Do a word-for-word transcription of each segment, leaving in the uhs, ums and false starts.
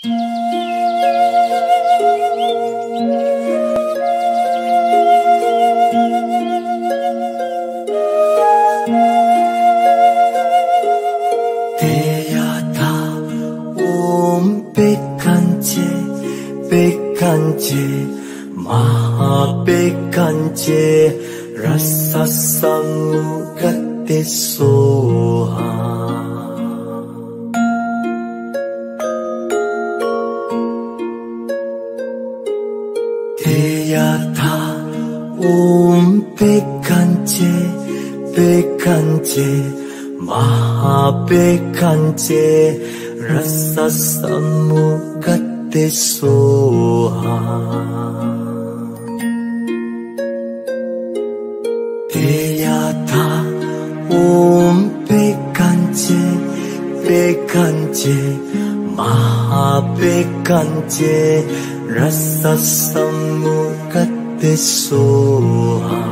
Bekanje rasa sangu kate soha Deyata om bekanje bekanje maha bekanje rasa sangu kate soha Deyata om bekanje bekanje maha bekanje rasa sangu kate soha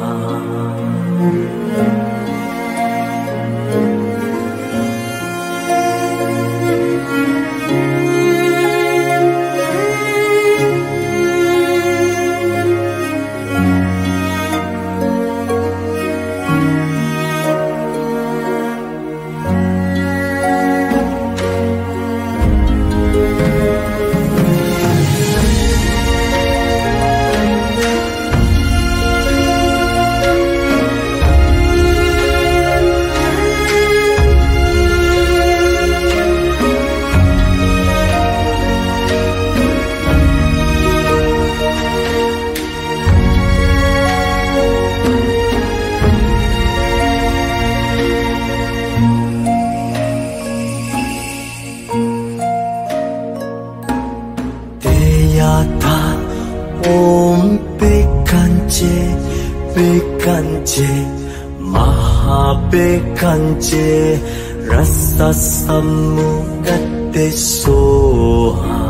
Deyata om bekanje bekanje maha bekanje rasa sangu kate soha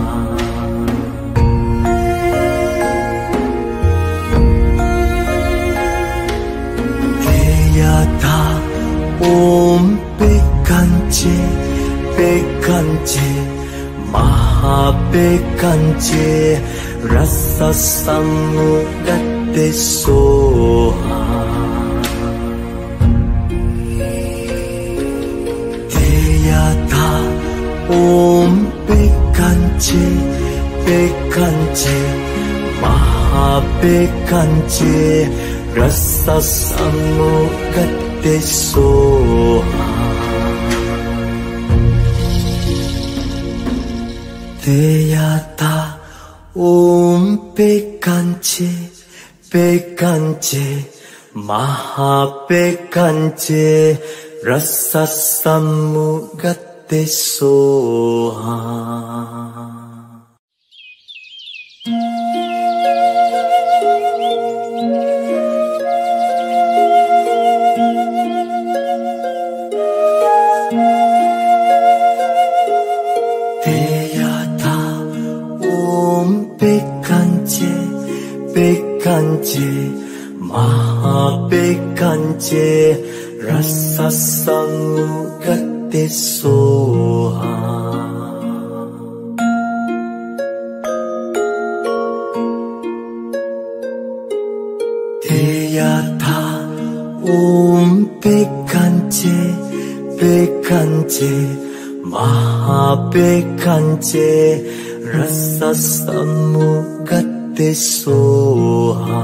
Deyata om bekanje bekanje maha bekanje rasa sangu kate soha Deyata om bekanje bekanje maha bekanje rasa sangu kate soha Deyata om bekanje bekanje maha bekanje rasa sangu kate soha bekanje bekanje maha bekanje rasa sangu kate soha Deyata om bekanje bekanje maha bekanje rasa sangu kate soha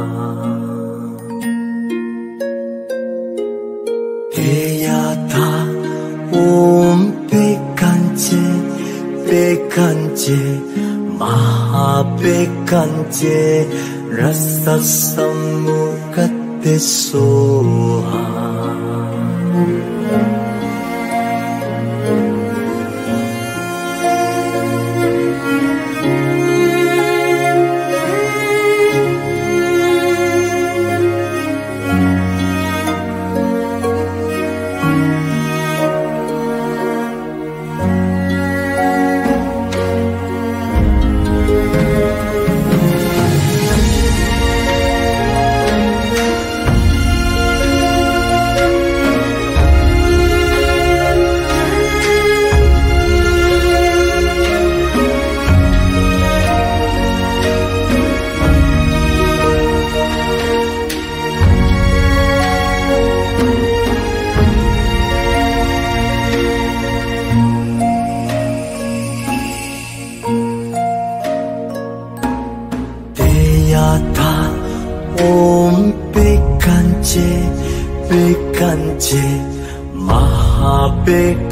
Deyata om bekanje bekanje maha bekanje rasa sangu kate soha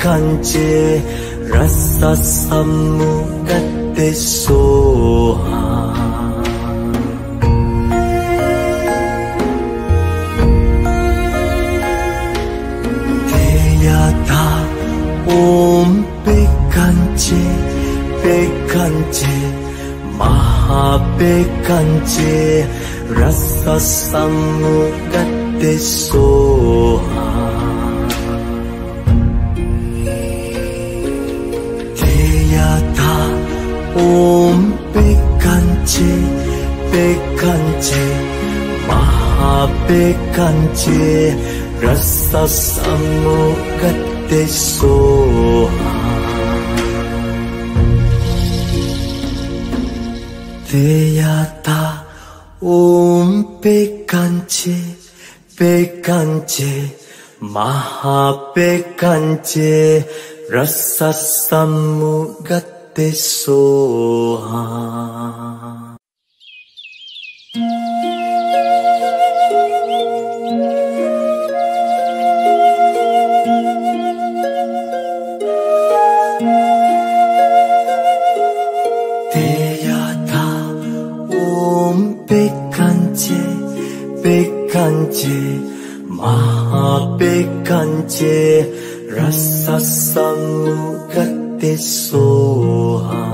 kanche rasa sammu gatte soha Teyata om pekanche pekanche maha pekanche rasa sammu gatte soha Teyata om pekanche pekanche maha pekanche rasa sammu gatte soha Teyata om pekanche pekanche maha pekanche rasa sammu gatte soha Teyata om pekanche pekanche maha pekanche rasa sammu gatte soha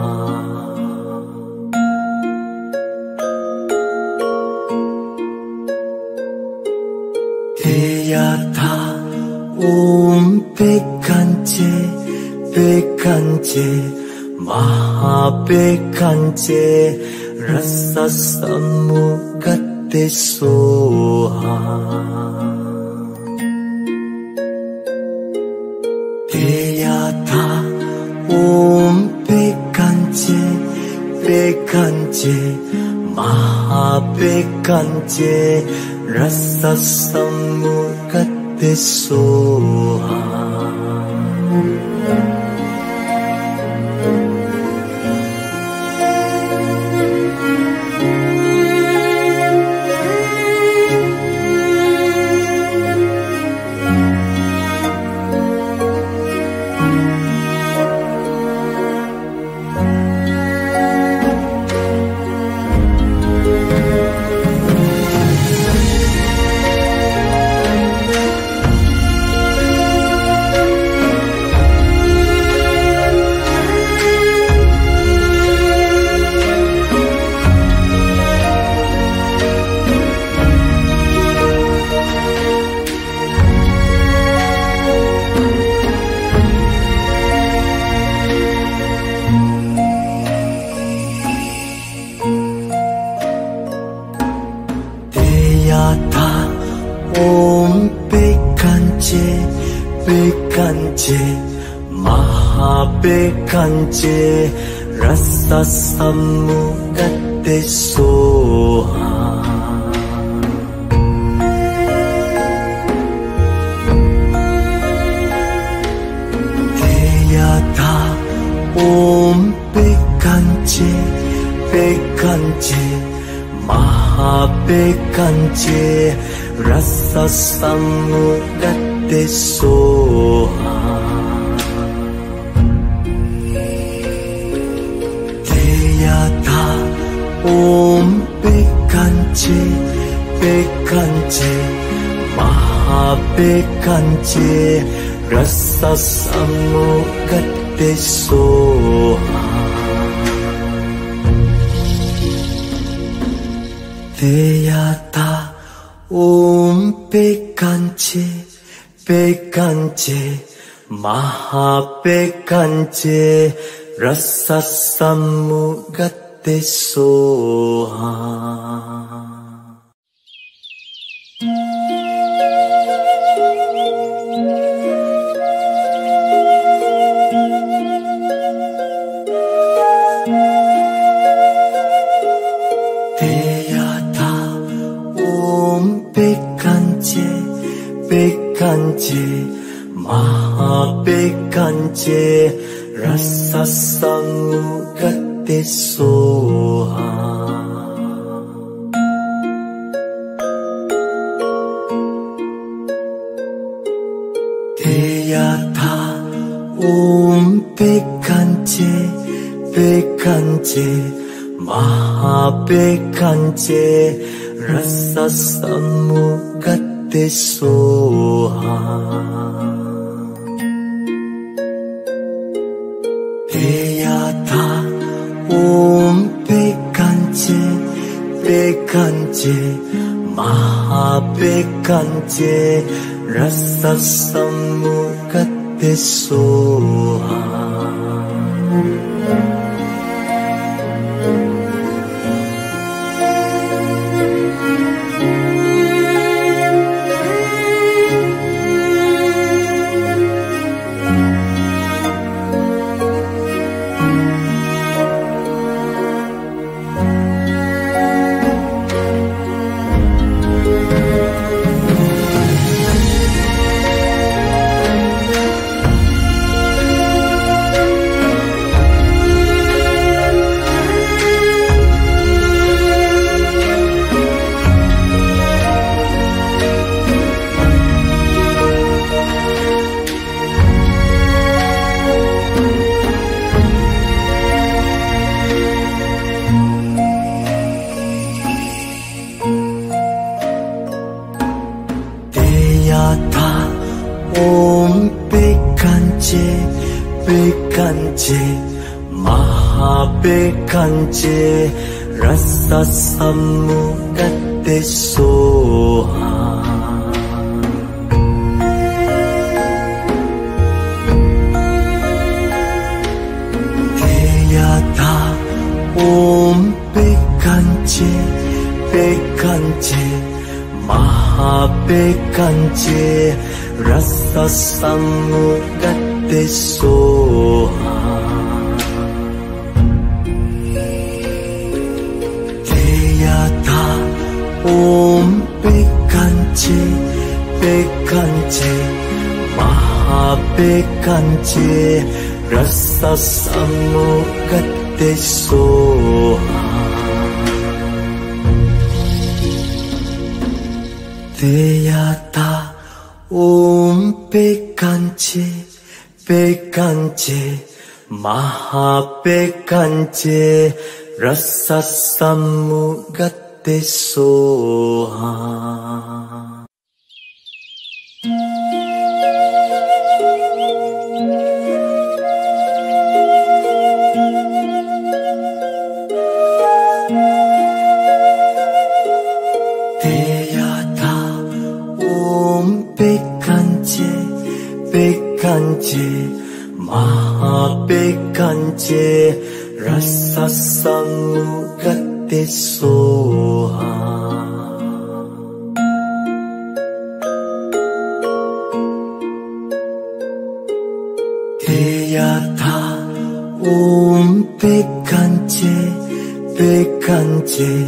Teyata om pekanche pekanche maha pekanche rasa sammu gatte soha Teyata om pekanche pekanche maha pekanche rasa sammu gatte soha Teyata om pekanche pekanche maha pekanche rasa sammu gatte soha Teyata om pekanche pekanche maha pekanche rasa sammu gatte soha Teyata om pekanche pekanche maha pekanche rasa sammu gatte soha Teyata om pekanche pekanche maha pekanche rasa sammu gatte soha Teyata om pekanche pekanche maha pekanche rasa sammu gatte soha Teyata 백한제 백한제 마하백한제 라사사무가테소하 대야타 옴 백한제 백한제 마하백한제 라사사무가테소하 백한제 라사사무가테소하 대야타 옴 백한제 백한제 마하백한제 라사사무가테소하 옴 백한제 백한제 마하백한제 라사사무가테소하 대야타 옴 백한제 백한제 마하백한제 라사사무가테소하 대야타 옴 백한제 백한제 마하백한제 라사사무가테소하 대야타 옴 백한제 백한제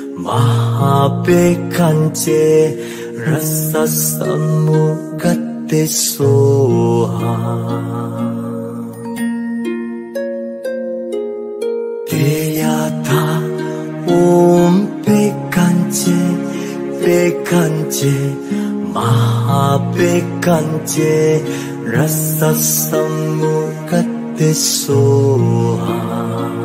마하백한제 라사사무가테소하 대야타 옴 백한제 백한제 마하백한제 라사사무가테소하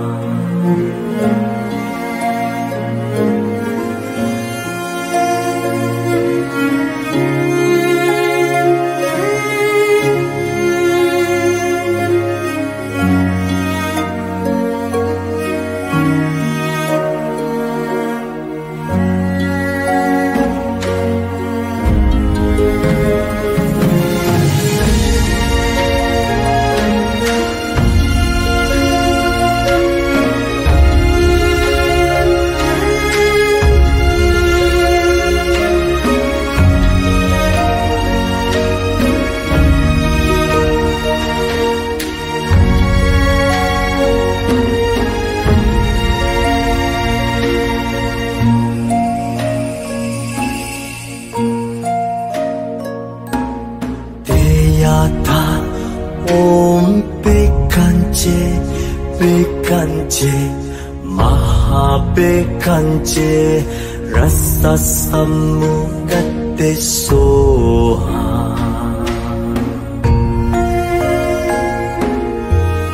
대야타 옴 백한제 백한제 마하백한제 라사사무가테소하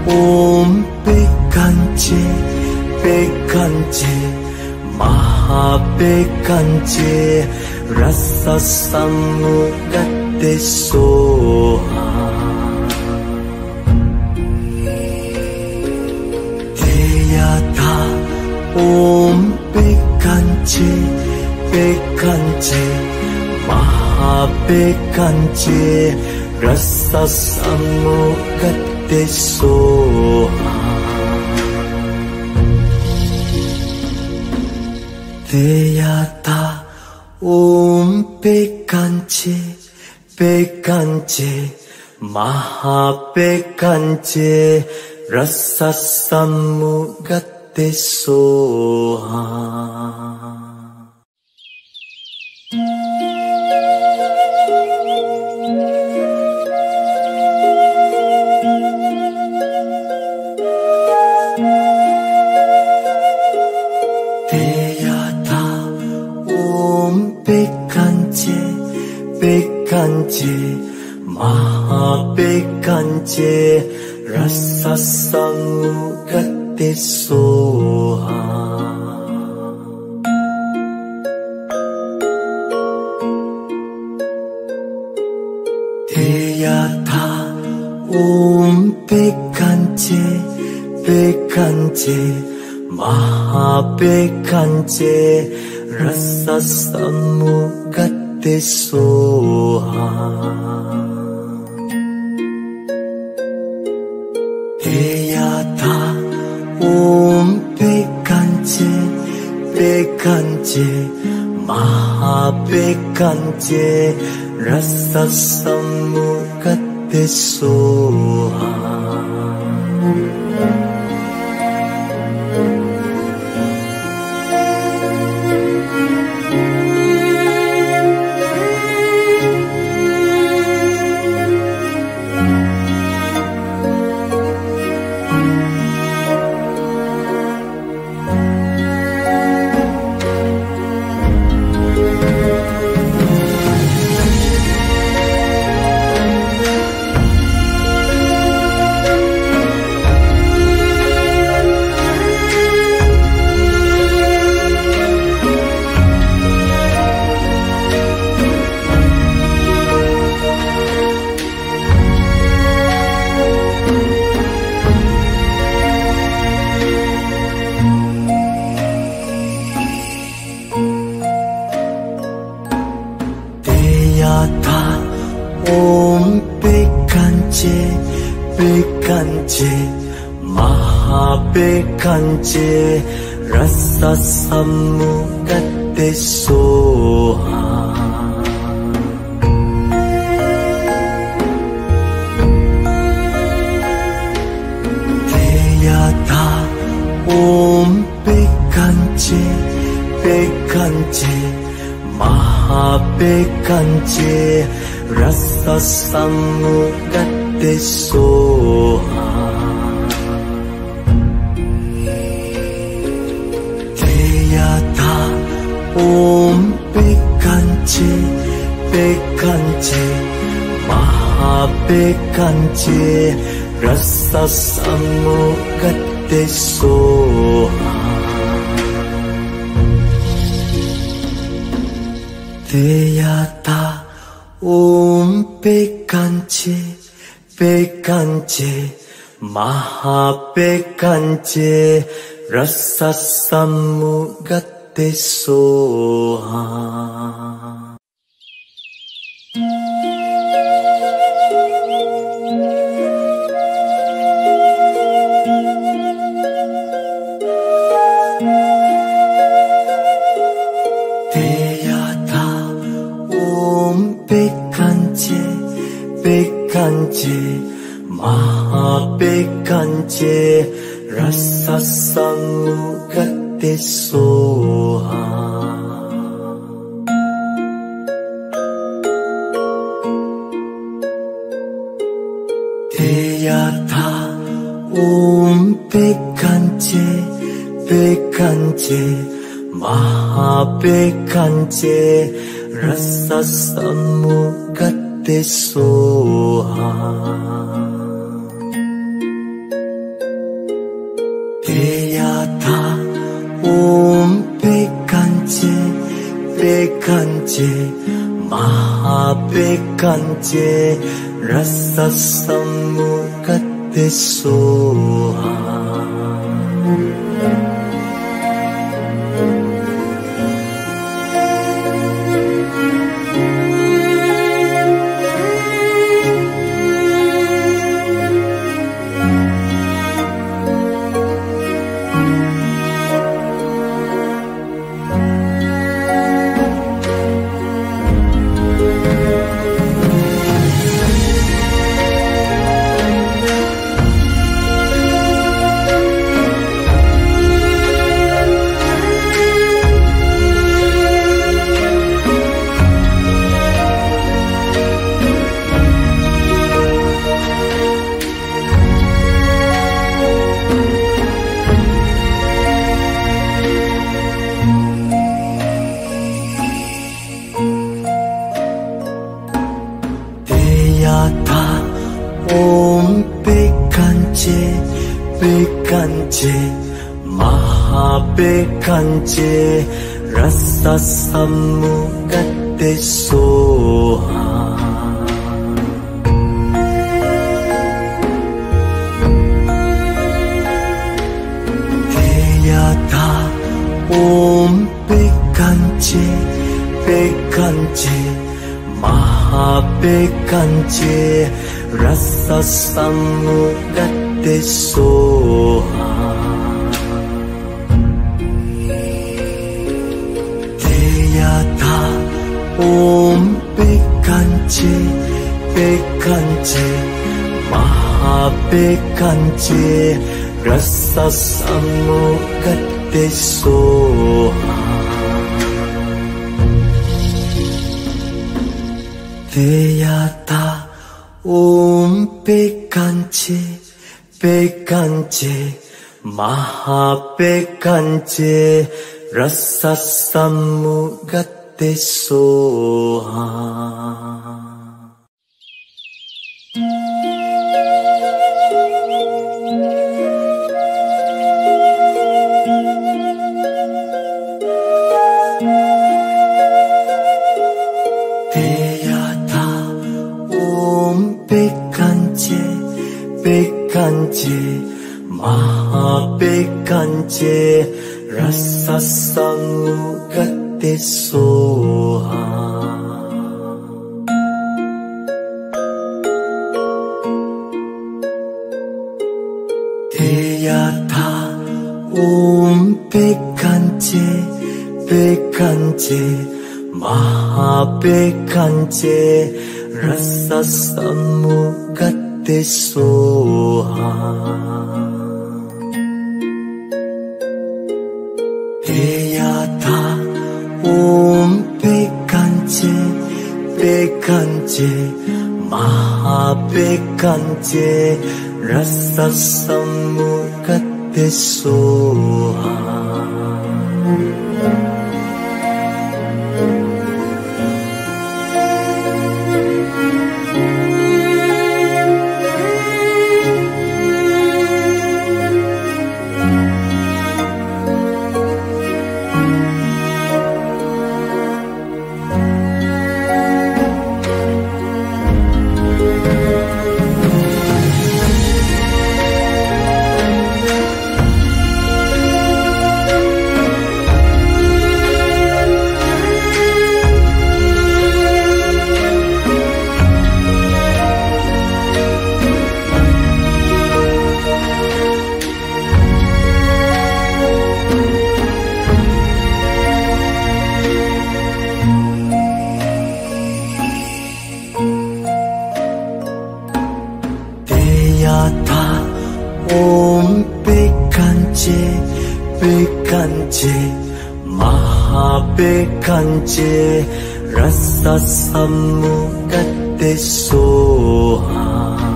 Om Pekance, Pekance, Mahapekance, Rasa Samugate Soha. Teyata Om Pekance, Pekance, Mahapekance, Rasa Samugate Soha. Teyata Om Pekance, Pekance, Mahapekance, Rasa Samugate Soha. Pekance, Mahapekance, Rasa Samugate Soha. Teyata Om Pekance, Pekance, Mahapekance, Rasa Samugate Soha. Teyata Om Pekance, Pekance, Mahapekance, Rasa Samugate Soha. Om Pekance, Pekance, Mahapekance, Rasa Samugate Soha. Teyata Om Pekance, Pekance, Mahapekance, Rasa Samugate Soha. Teyata Om Pekance, Pekance, Mahapekance, Rasa Samugate Soha. Teyata Om Pekance, Pekance, Mahapekance, Rasa Samugate Soha. Pekance, Pekance, Mahapekance, Rasa Samugate Soha. Teyata Om Pekance, Pekance, Mahapekance, Rasa Samugate Soha. Bekanje, Maha Bekanje, Rasa Samugate Soha. Om Bekanje, Bekanje, Maha Bekanje, Rasa Samugate Soha. Deyata Om Bekanje, Bekanje, Maha Bekanje, Rasa Samugate Soha. Deyata Om Bekanje, Bekanje, Maha Bekanje, Rasa Samugate Soha. Deyata Om Bekanje, Bekanje, Maha Bekanje, Rasa Samugate Soha. Bekanje, Bekanje, Maha Bekanje, Rasa Samugate Soha. Deyata Om Bekanje, Bekanje, Maha Bekanje, Rasa Samugate Soha. Deyata Om Bekanje, Bekanje, Maha Bekanje, Rasa Samugate Soha. Om Bekanje, Bekanje, Maha Bekanje, Rasa Samugate Soha.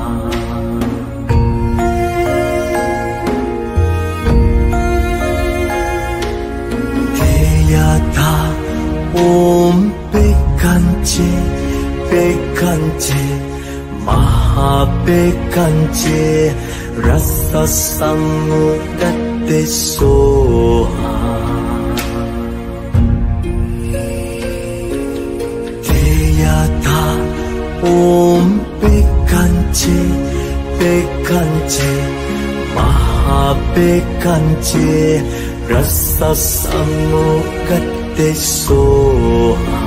Deyata Om Bekanje, Bekanje, Maha Bekanje, Rasa Samugate Soha. Om Bekance, Bekance, Maha Bekance, Rasa Samugate Soha.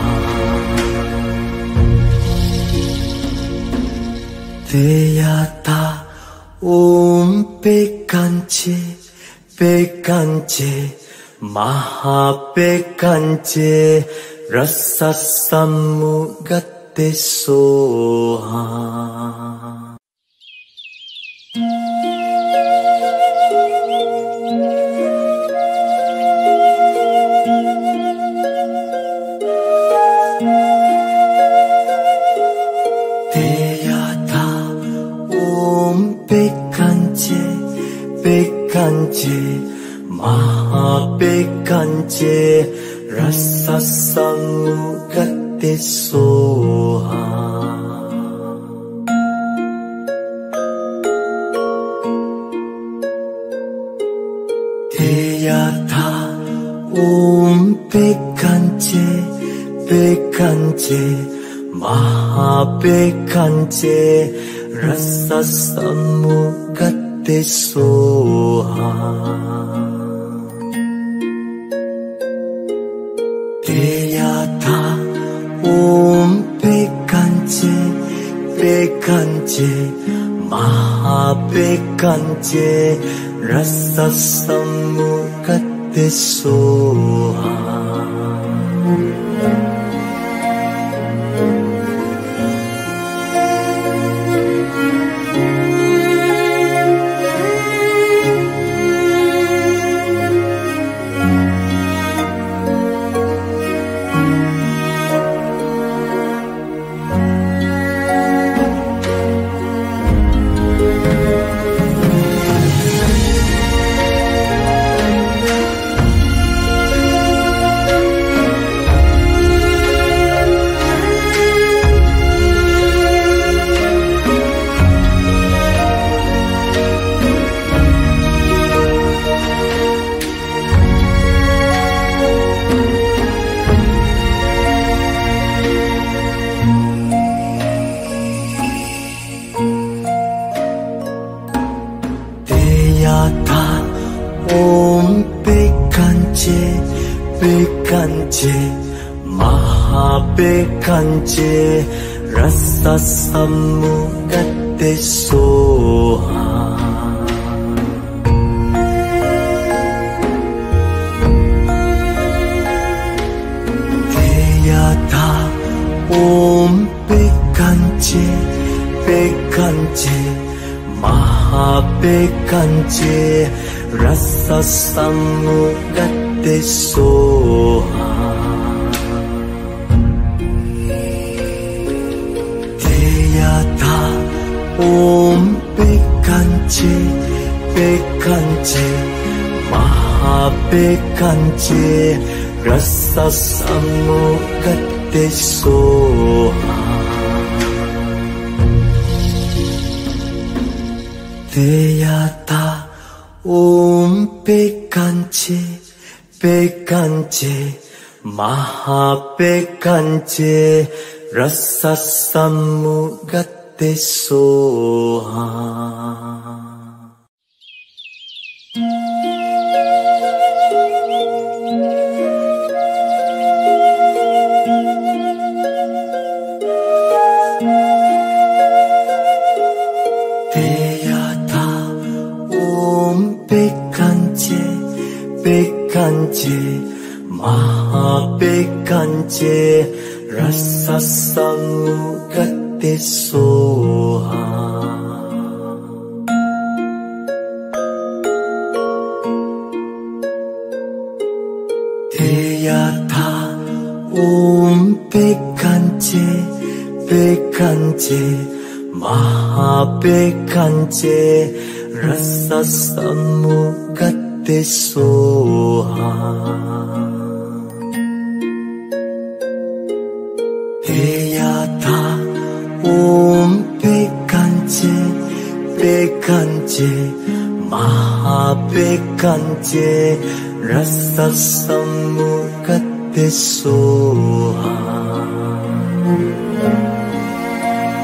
Deyata Om Bekance, Bekance, Maha Bekance, Rasa Samugate Soha. Deyata Om Bekance, Bekance, Maha Bekance, Rasa Samugate Soha. Deyata Om Bekance, Bekance, Maha Bekance, Rasa Samugate Soha. Deyata Om Bekance, Bekance, Maha Bekance, Rasa Samugate Soha. Deyata Om Bekance, Bekance, Maha Bekance, Rasa Samugate Soha. Deyata Om Bekance, Bekance, Maha Bekance, Rasa Samugate Soha. Deyata Om Bekance, Bekance, Maha Bekance, Rasa Samugate Soha. Deyata Om Bekance, Bekance, Maha Bekance, Rasa Samugate Soha. Deyata Om Bekance, Bekance, Maha Bekance, Rasa Samugate Soha. Deyata Om Bekance, Bekance, Maha Bekance, Rasa Samugate Soha. Deyata Om Bekance, Bekance, Maha Bekance, Rasa Samugate Soha.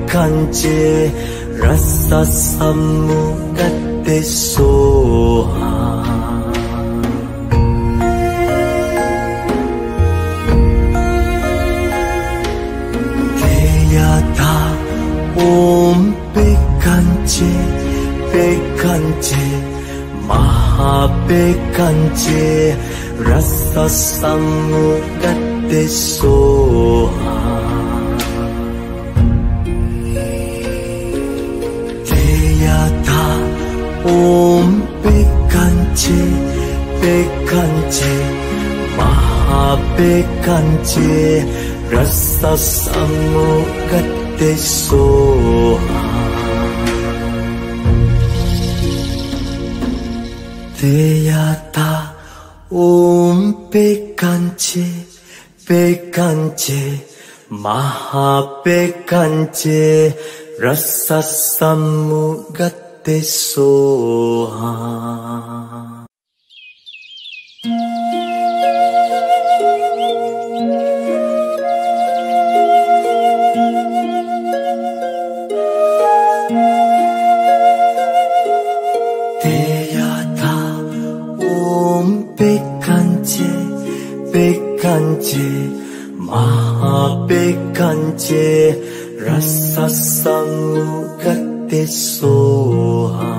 kanche rasa samugate soha Teyata om pekanche pekanche maha pekanche rasa samugate soha Teyata om pekanche pekanche maha pekanche rasa samugate soha Teyata om pekanche pekanche maha pekanche rasa samugate soha Teyata om pekanche pekanche maha pekanche rasa samugate soha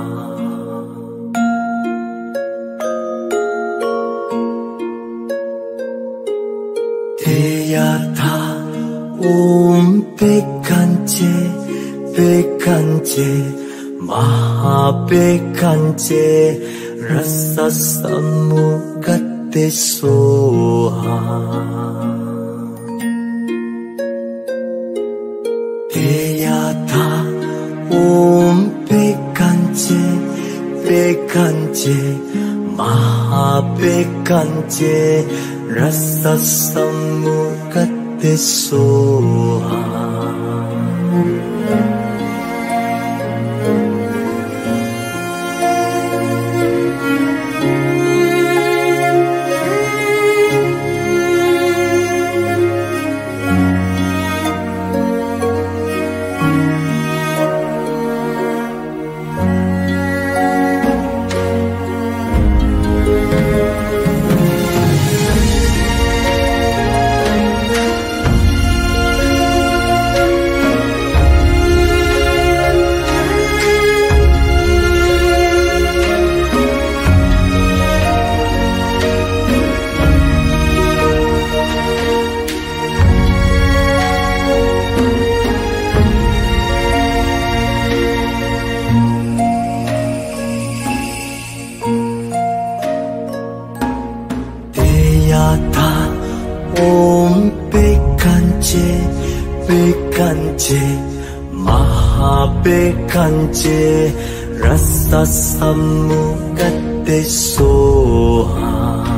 Teyata om pekanche pekanche maha pekanche rasa samugate soha Teyata om pekanche pekanche maha pekanche rasa samugate soha Teyata om pekanche pekanche maha pekanche rasa samugate soha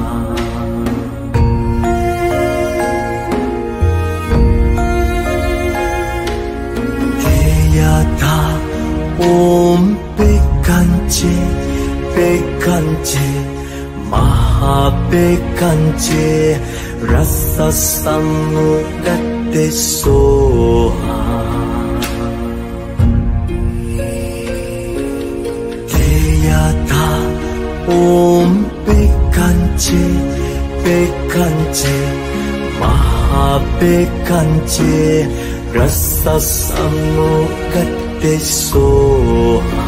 Teyata om pekanche pekanche maha pekanche rasa samugate soha Teyata om pekanche pekanche maha pekanche rasa samugate soha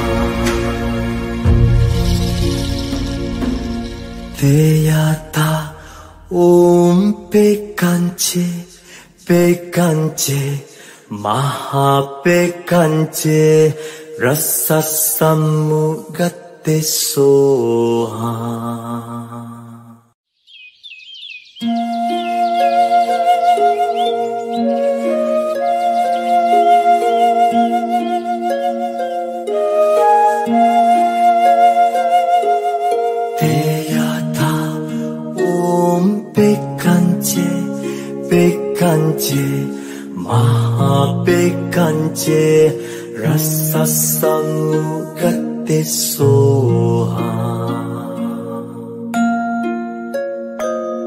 Teyata om pekanche pekanche maha pekanche rasa samugate soha pekanche pekanche maha pekanche rasa samugate soha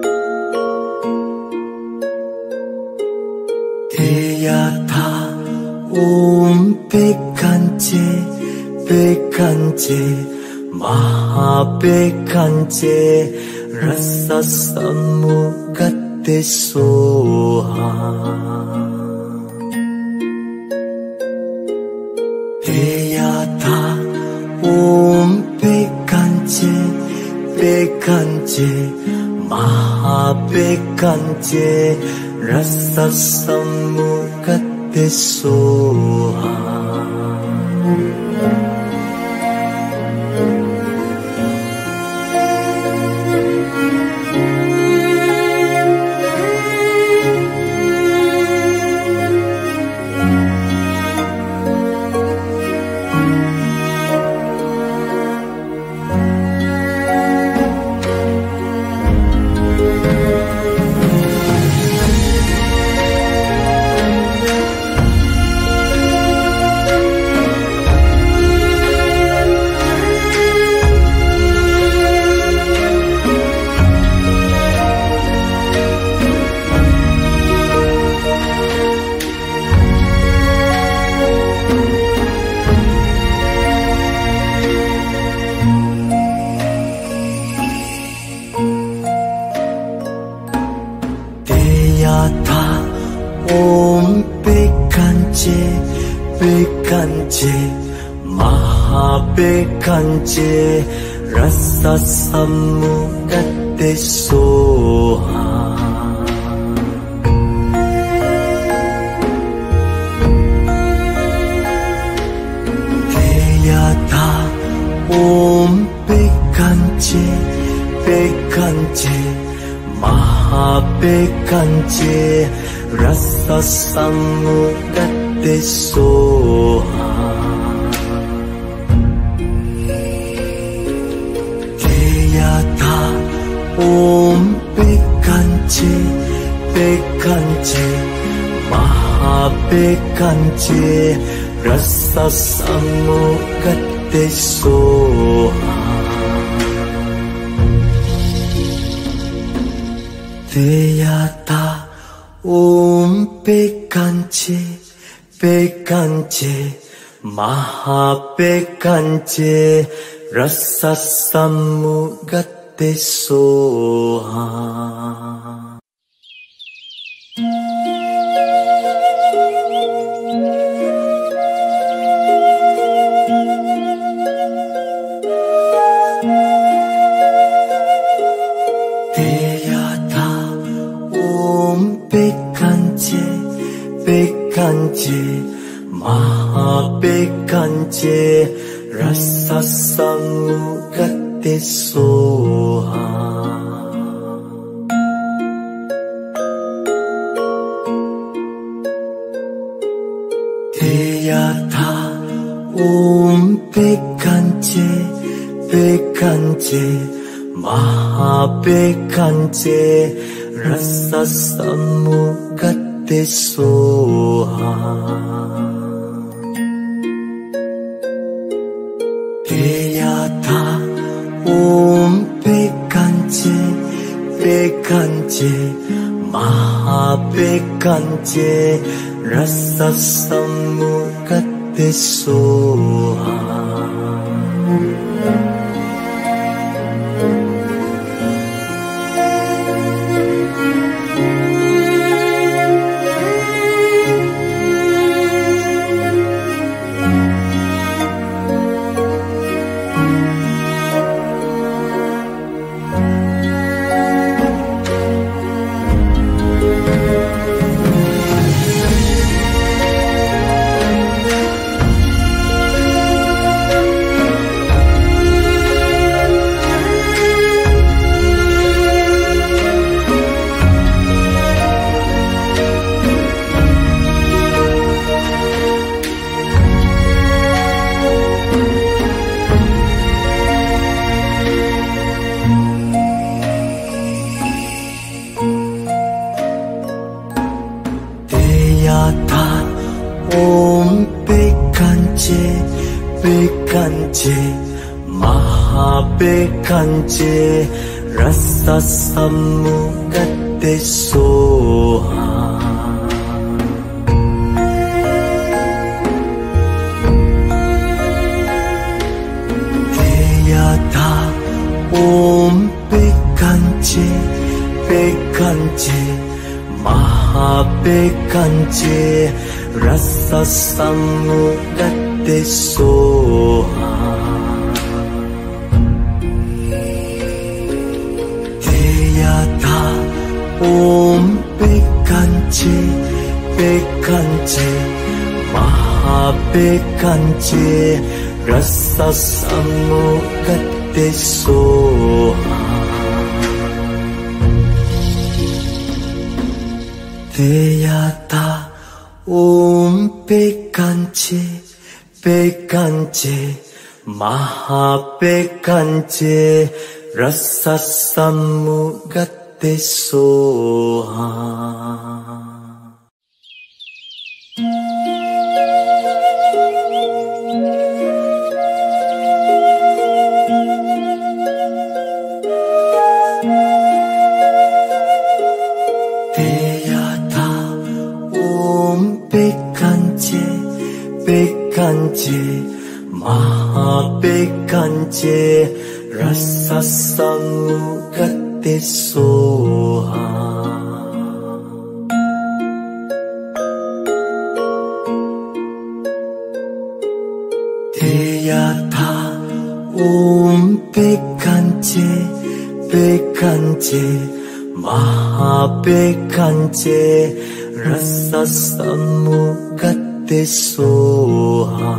Teyata Om Bekanje, Bekanje, Maha Bekanje, Rasa Samugate Soha. Deyata Om Bekanje, Bekanje, Maha Bekanje, Rasa Samugate Soha. Deyata Om Bekanje, Bekanje, Maha Bekanje, Rasa Samugate Soha. Deyata Om Bekanje, Bekanje, Maha Bekanje, Rasa Samugate Soha. Deyata Om Bekanje, Bekanje, Maha Bekanje, Rasa Samugate Soha. Deyata Om Bekanje, Bekanje, Maha Bekanje, Rasa Samugate Soha. Deyata Om Bekanje, Bekanje, Maha Bekanje, Rasa Samugate Soha. Deyata Om Bekanje, Bekanje, Maha Bekanje, Rasa Samugate Soha. Deyata Om Bekanje, Bekanje, Maha Bekanje, Rasa Samugate Soha. Deyata Om Bekanje, Bekanje, Maha Bekanje, Rasa Samugate Soha. Bekanje rasa samugate soha Teyata Om Bekanje Bekanje Maha Bekanje rasa samugate soha Teyata Om Bekanje Bekanje Maha Bekanje rasa samugate soha Bekanje Maha Bekanje rasa samugate soha Teyata Om Bekanje Bekanje Maha Bekanje rasa samugate soha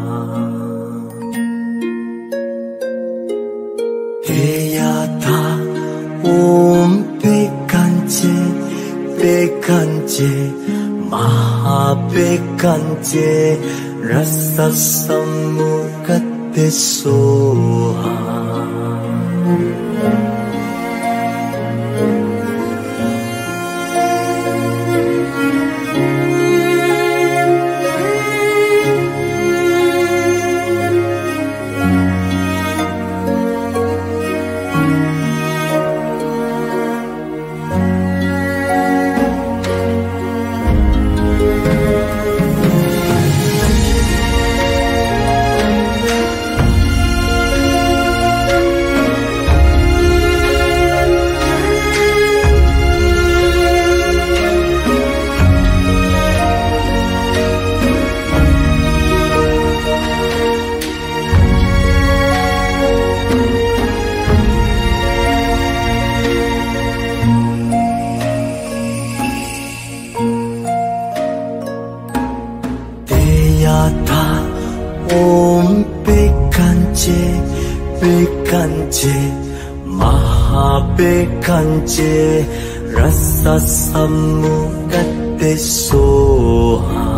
Teyata Om Bekanje Bekanje Maha Bekanje rasa samugate soha Teyata Om Bekanje Bekanje Maha Bekanje rasa samugate soha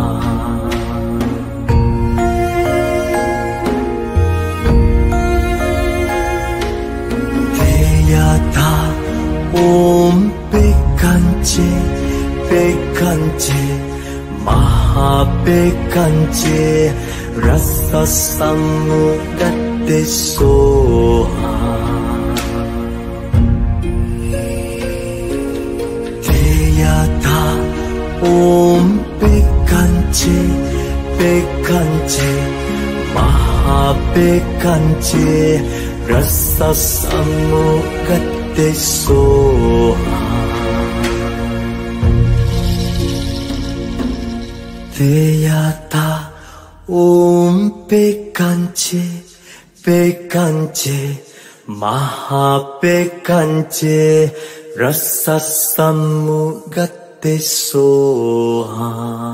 Teyata Om Bekanje Bekanje Maha Bekanje rasa samugate soha Teyata Om Bekanje Bekanje Maha Bekanje rasa samugate soha Teyata Om Bekanje Bekanje Maha Bekanje rasa samugate soha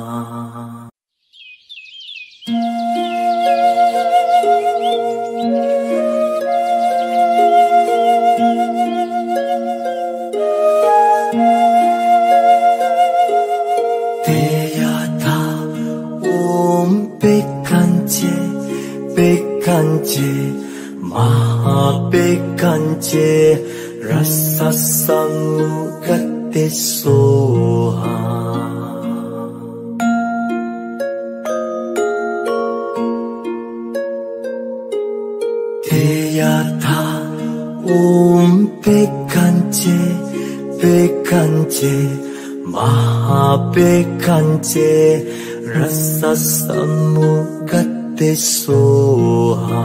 Bekanje Bekanje Maha Bekanje rasa samugate soha Teyata Om Bekanje Bekanje Maha Bekanje rasa samugate soha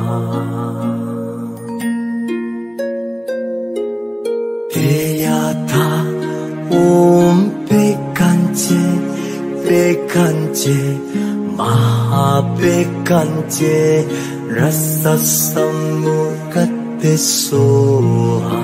Teyata Om Bekanje Bekanje, Maha Bekanje, Rasa Samukate Soha.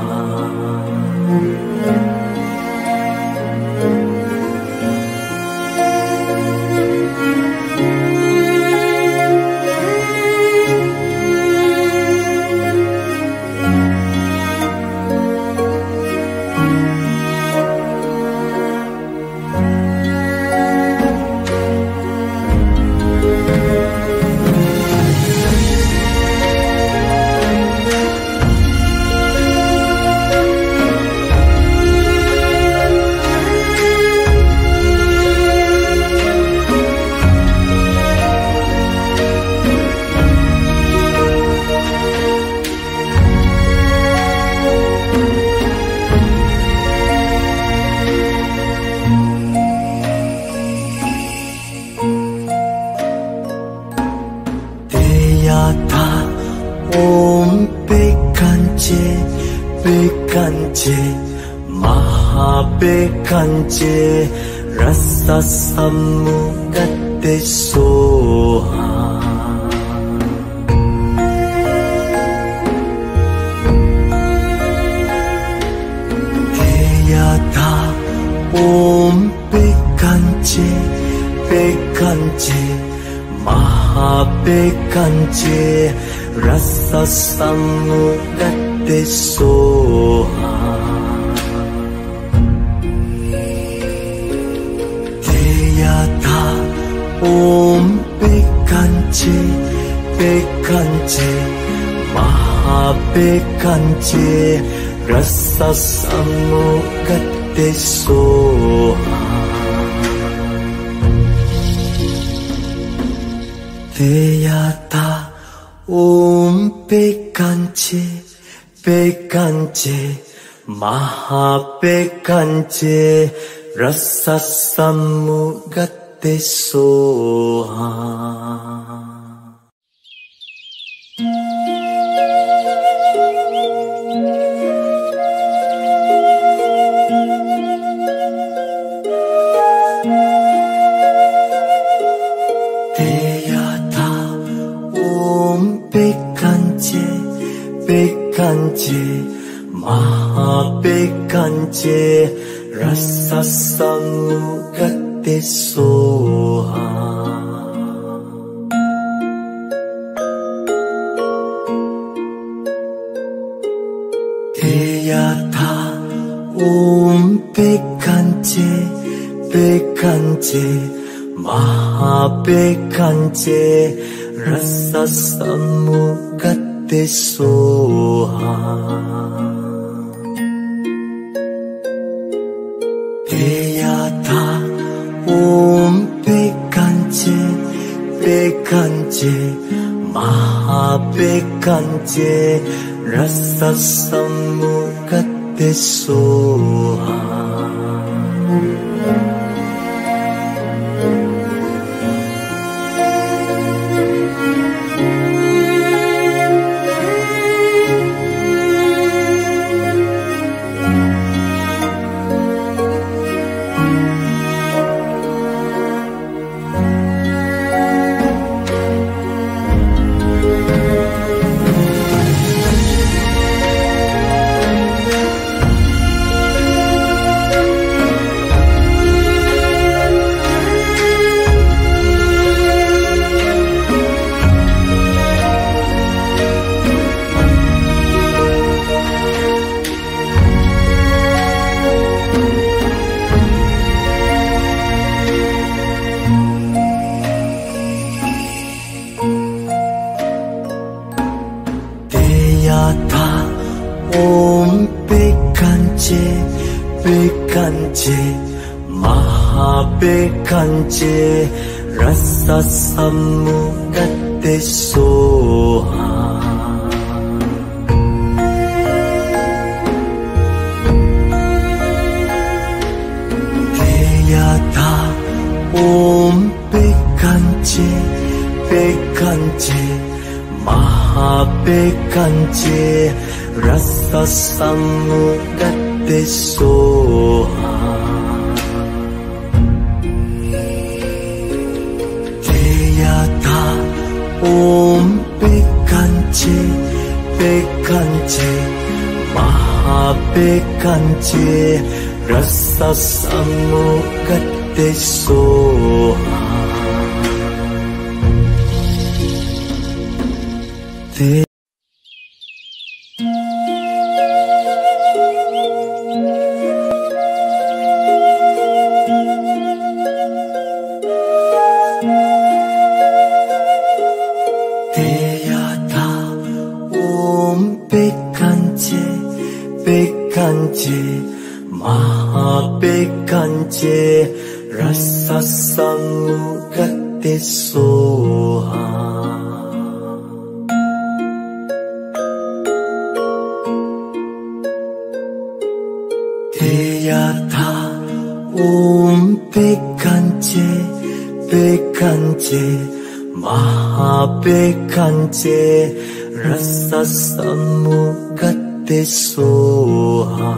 Om Bekanje, Bekanje, Maha Bekanje, Rasa Samukate Soha. Deyata Om Bekanje, Bekanje, Maha Bekanje, Rasa Samukate Soha. Deyata Om Bekanje, Bekanje, Maha Bekanje, Rasa Samukate Soha. Deyata Om Bekanje, Bekanje, Maha Bekanje, Rasa Samukate Soha. Bekanje, Bekanje, Maha Bekanje, Rasa Samukate Soha. Deyata Om Bekanje, Bekanje, Maha Bekanje, Rasa Samukate Soha. Deyata Om Bekanje, Bekanje, Maha Bekanje, Rasa Samukate Soha. Deyata Om Bekanje, Bekanje, Maha Bekanje, Rasa Samukate Soha. Deyata Om Bekanje, Bekanje, Maha Bekanje, Rasa Samukate Soha. 옴 백한제 백한제 마하백한제 rasa samukate soha te Teyata om bekanje bekanje mahabekanje rasa samukate soha Teyata om bekanje bekanje mahabekanje rasa samukate soha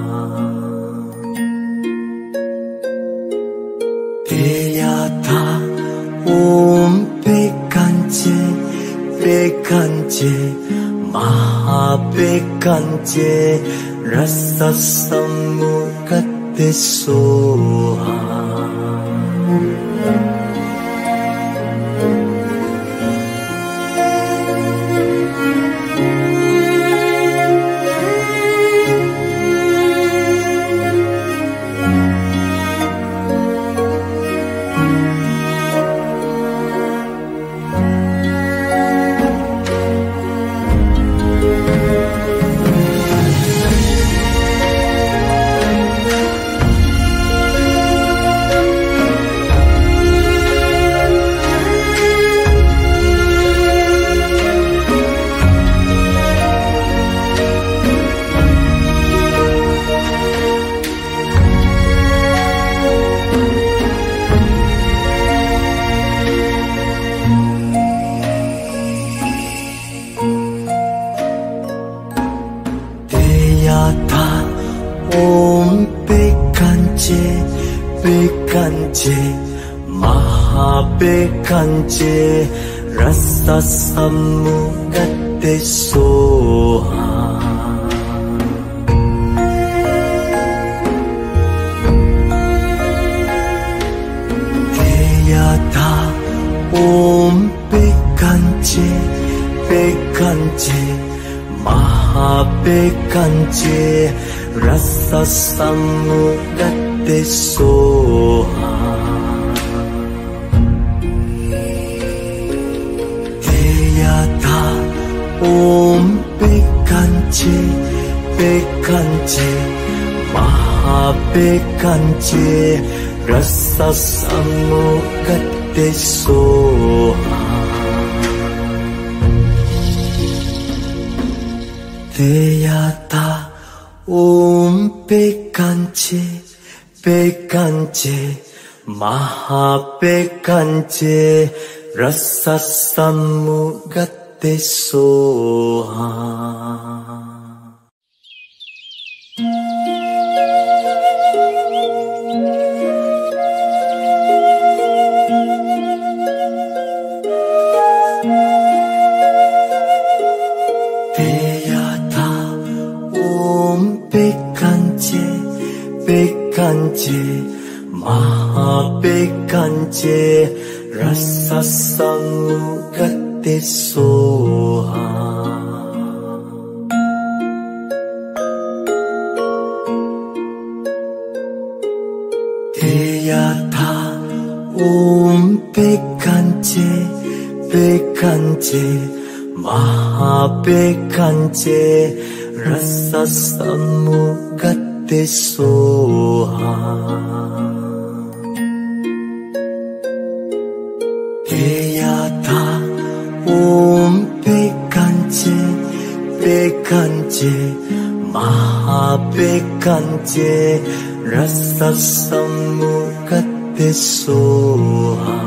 Teyata om bekanje bekanje mahabekanje rasa samukate soha Teyata om bekanje bekanje mahabekanje rasa samukate soha Teyata om bekanje bekanje mahabekanje rasa samukate soha Teyata om bekanje bekanje mahabekanje rasa samukate soha Teyata om bekanje bekanje mahabekanje rasa samukate soha bekanje bekanje mahabekanje rasa samukate soha Teyata om bekanje bekanje mahabekanje rasa samukate soha Teyata om bekanje bekanje mahabekanje rasa samukate soha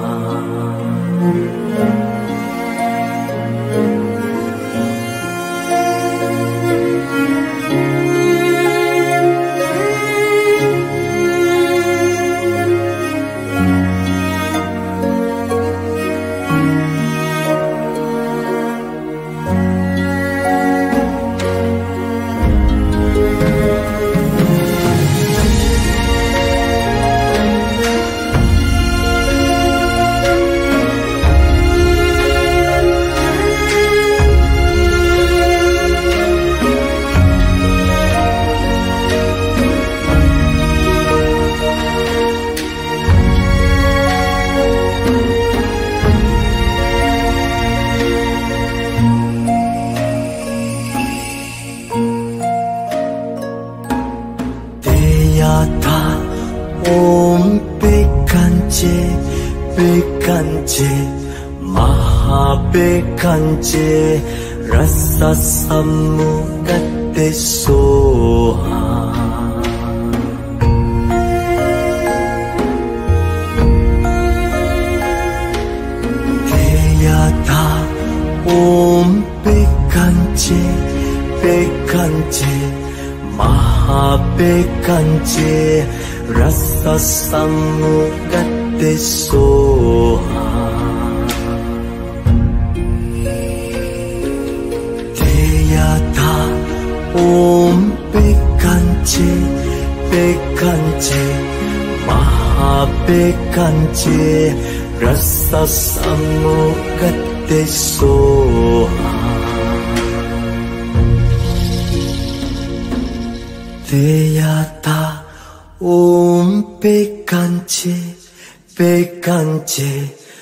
Mahabekanje rasa samugate soha. Teyata om bekanje bekanje Mahabekanje rasa samugate soha. Teyata om bekanje bekanje Mahabekanje rasa samugate soha. Teyata om bekanje bekanje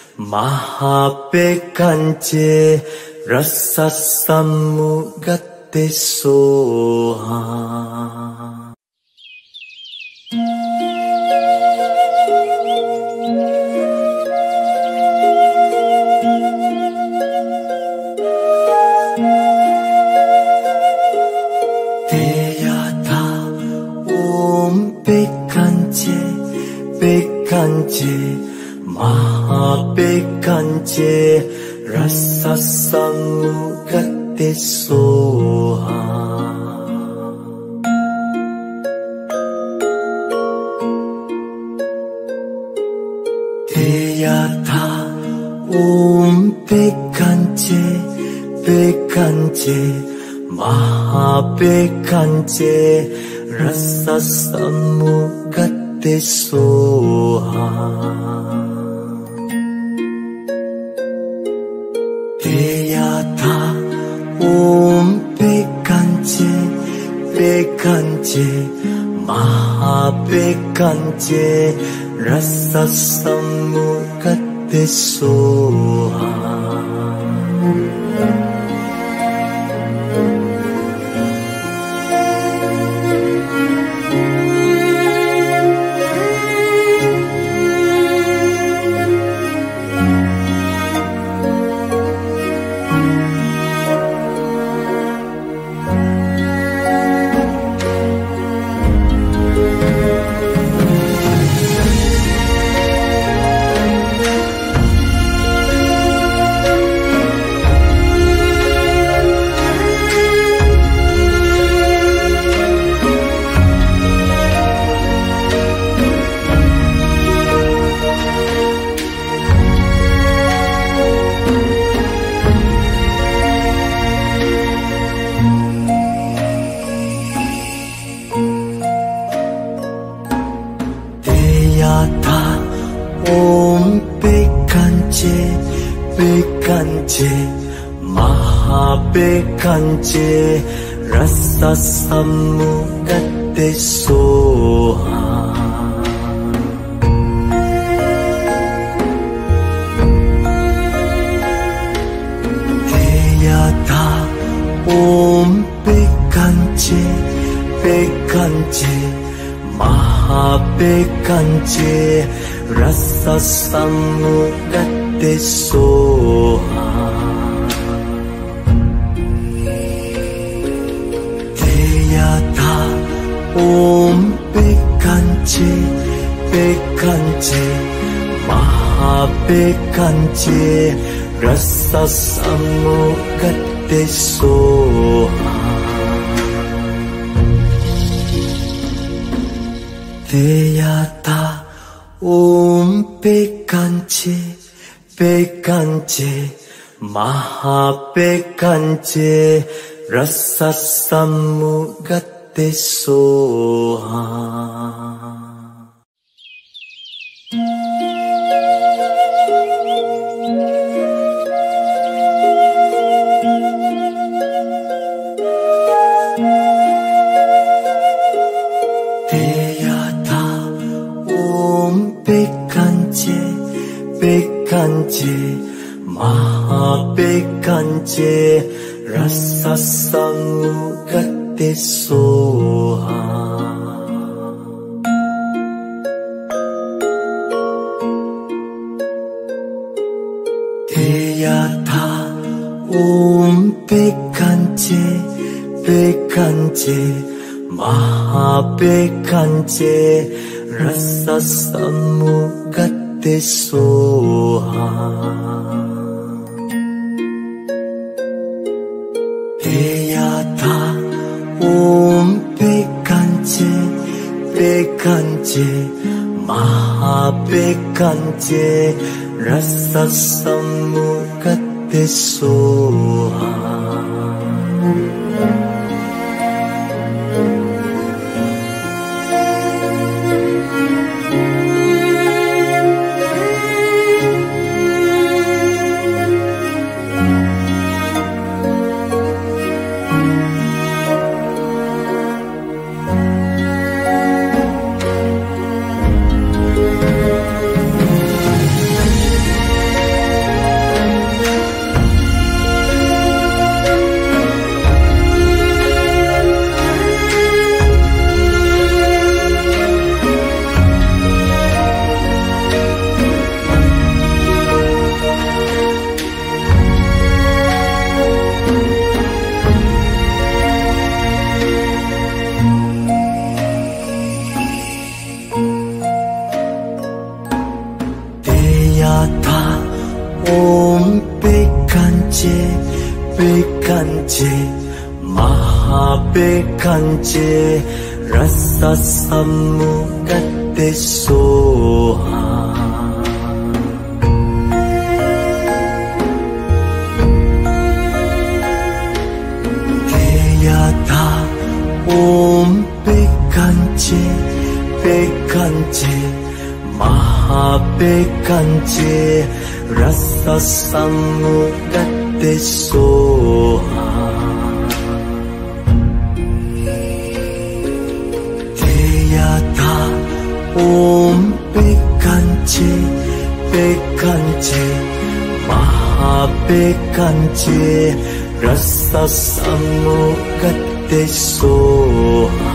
Mahabekanje rasa samugate soha. Teyata om bekanje bekanje Mahabekanje rasa samugate soha. Teyata om bekanje bekanje Mahabekanje rasa samugate soha. Teyata om bekanje bekanje Mahabekanje rasa samugate soha. Teyata om bekanje bekanje Mahabekanje rasa samugate soha. Teyata om bekanje bekanje Mahabekanje rasa samugate soha. Teyata om bekanje bekanje Mahabekanje rasa samugate soha. Teyata om bekanje bekanje Mahabekanje rasa samugate soha. Teyata om bekanje bekanje Mahabekanje rasa samugate soha. Teyata Deyata Om Bekanje Bekanje Maha Bekanje Rasa Samugate Soha Deyata Om Bekanje Bekanje Maha Bekanje Rasa Samugate Soha Deyata Om Bekanje Bekanje Maha Bekanje Rasa Samugate Soha Deyata Om Bekanje Bekanje Maha Bekanje Rasa Samugate Soha Deyata Om Bekanje Bekanje Maha Bekanje Rasa Samugate Soha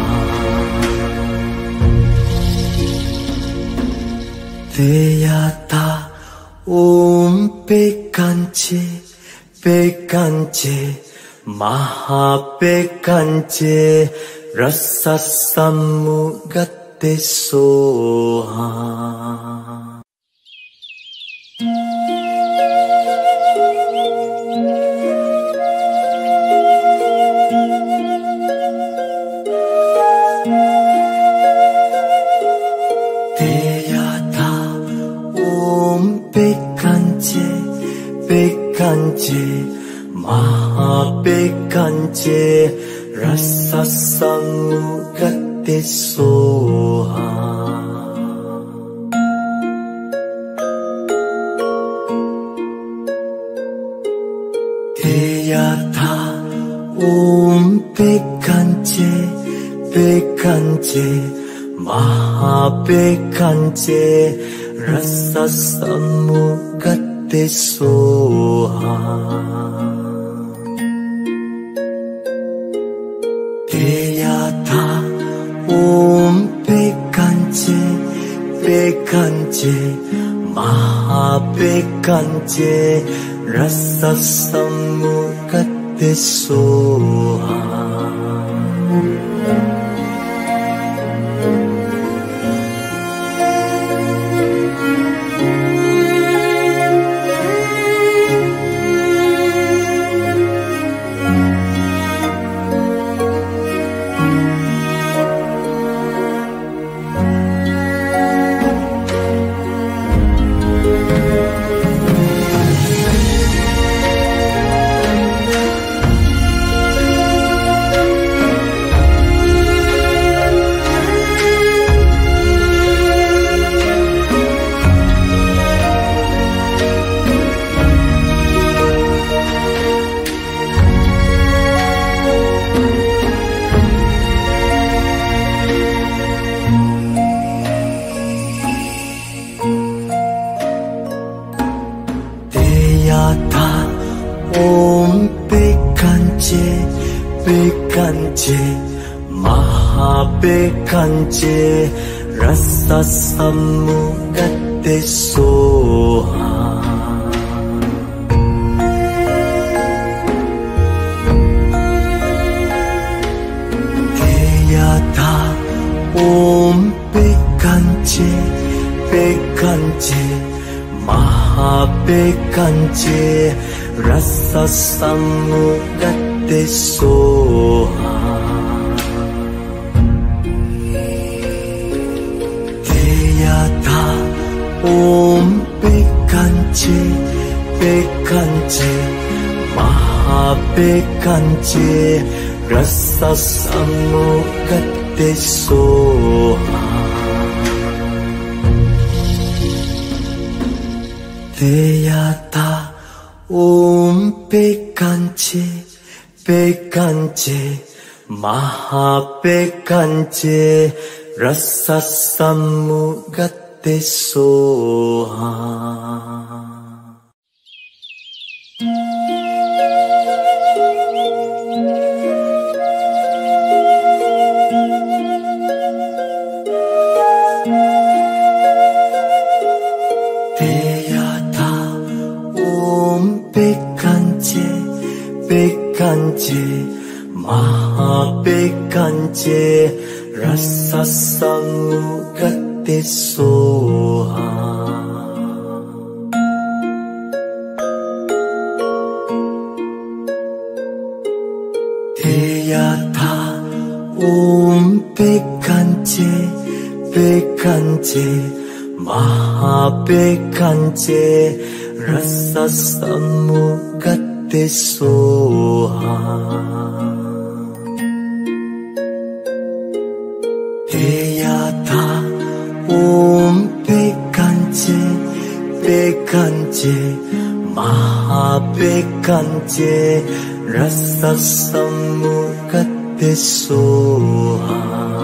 Deyata Om Bekanje Bekanje Maha Bekanje Rasa Samugate Soha Bekanje Bekanje Maha Bekanje Rasa Samugate Soha Deyata Om Bekanje Bekanje Maha Bekanje Rasa Samugate Soha Deyata Om Bekanje Bekanje Maha Bekanje Rasa Samugate Soha Bekanje Maha Bekanje Rasa Samugate Soha kanche maha kanche rasa samugate soha teyata om kanche kanche maha kanche rasa samugate soha teyata om kanche kanche maha kanche rasa samugate soha. Kanche maha kanche rasa samugate soha teyata om kanche kanche maha kanche rasa samugate soha teyata om kanche kanche maha kanche rasa samugate soha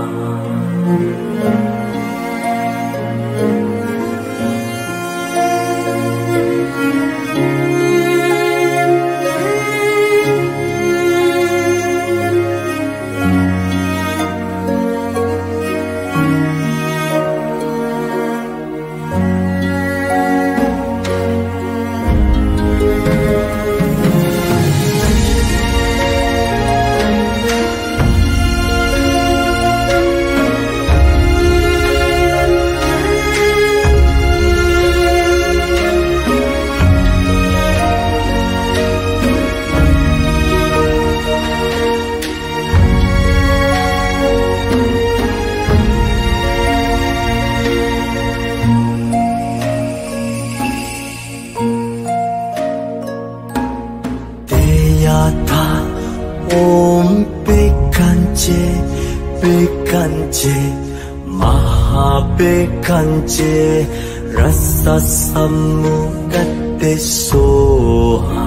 om kanche kanche maha kanche rasa samugate soha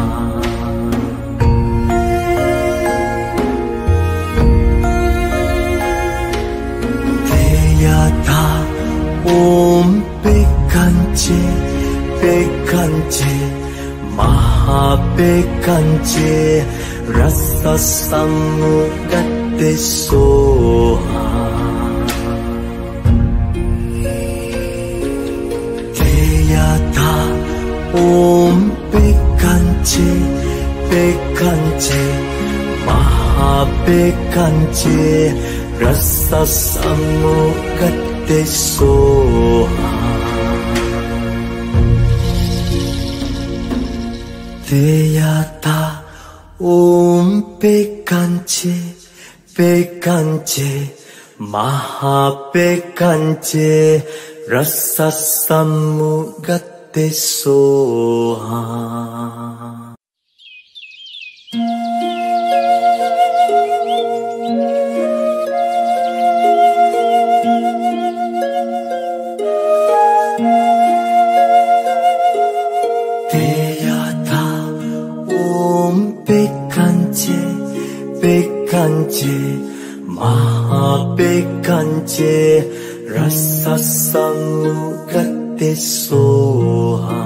teyata om kanche kanche maha kanche rasa samugate soha teyata om kanche kanche maha kanche rasa samugate soha teyata om kanche kanche maha kanche rasa samugate soha teyata om kanche kanche maha kanche rasa samugate soha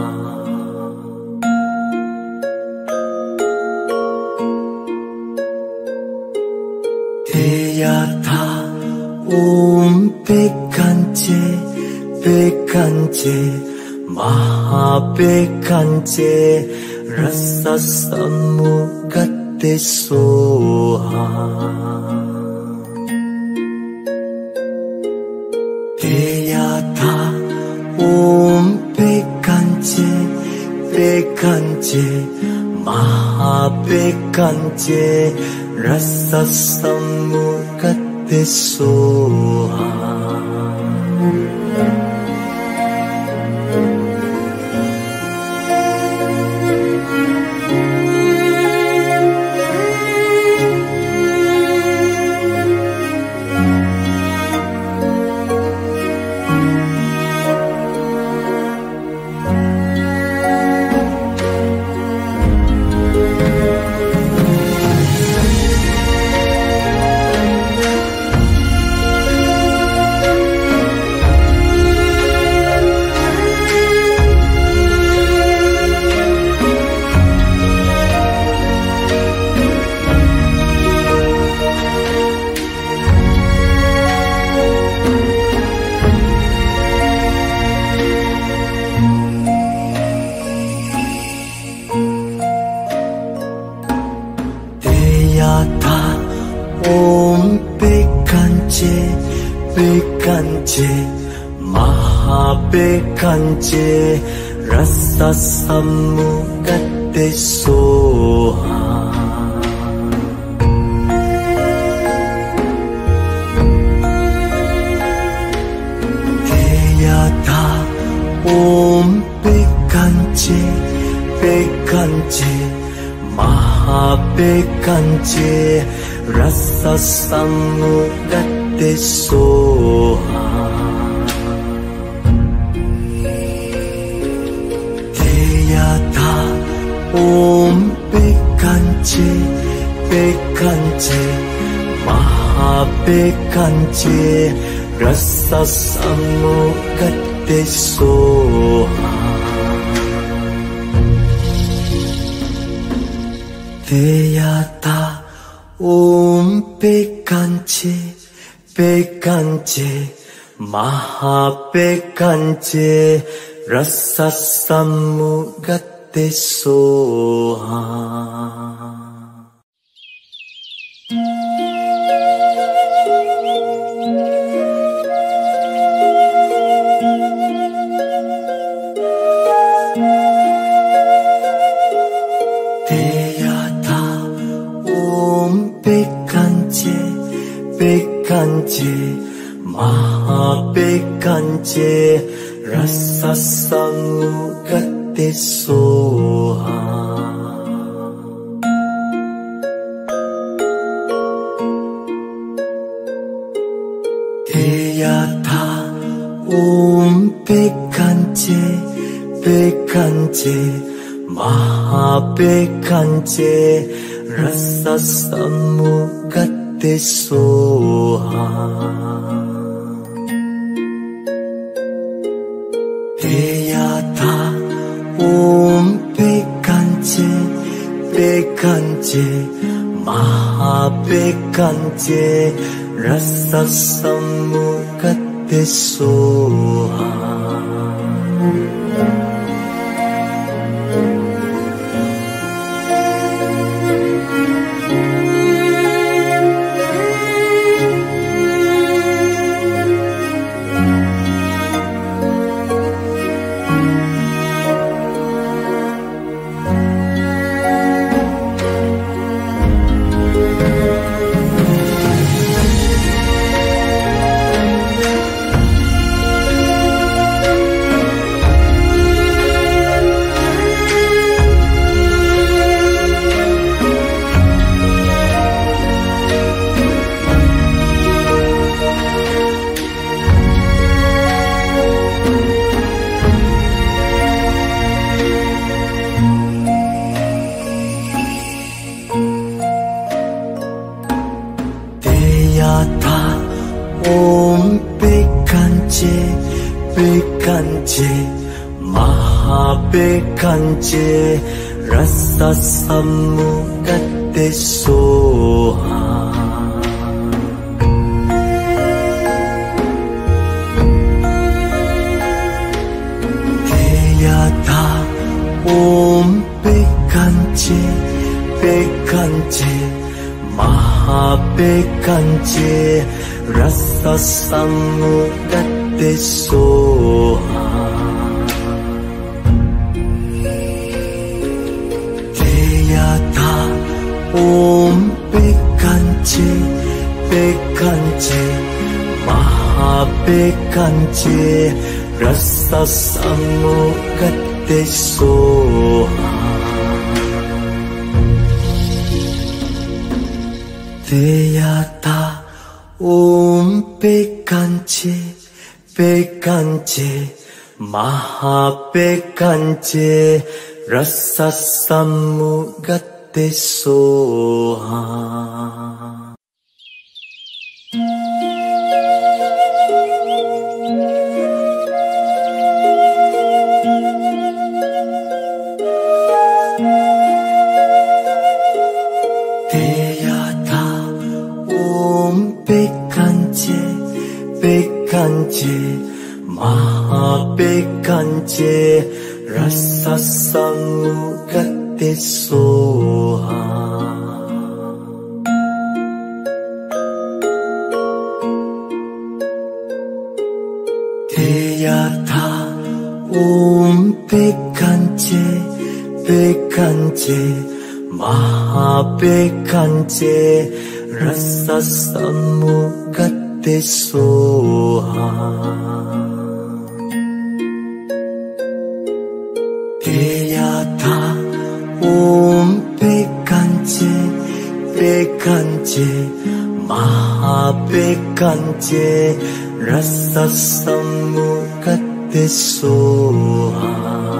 teyata om kanche kanche maha kanche rasa samugate soha teyata Om Bekanje, Bekanje, Maha Bekanje, Rasa Samukate Soha. Om Bekanje, Bekanje, Maha Bekanje, Rasa Samukate Soha. Deyata Om Bekanje, Bekanje, Maha Bekanje, Rasa Samukate Soha. Deyata Om Bekanje, Bekanje, Maha Bekanje, Rasa Samukate Soha. Deyata Om Bekanje, Bekanje, Maha Bekanje, Rasa Samukate Soha. Bekanje, Maha Bekanje, Rasa Samukate Soha. Deyata Om Bekanje, Bekanje, Maha Bekanje, Rasa Samukate Soha. Deyata Om Bekanje, Bekanje, Maha Bekanje, Rasa Samukate Soha. Om Bekanje, Bekanje, Maha Bekanje, Rasa Samukate Soha. Deyata Om Bekanje, Bekanje, Maha Bekanje, Rasa Samukate Soha. Om Bekanje, Bekanje, Maha Bekanje, Rasa Samugate Soha. Deyata Om Bekanje, Bekanje, Maha Bekanje, Rasa Samugate Soha. Deyata Om Bekanje, Bekanje, Maha Bekanje, Rasa Samugate Soha. Deyata Om Bekanje, Bekanje, Maha Bekanje, Rasa Samugate Soha. Deyata Om Bekanje, Bekanje, Maha Bekanje, Rasa Samugate Soha.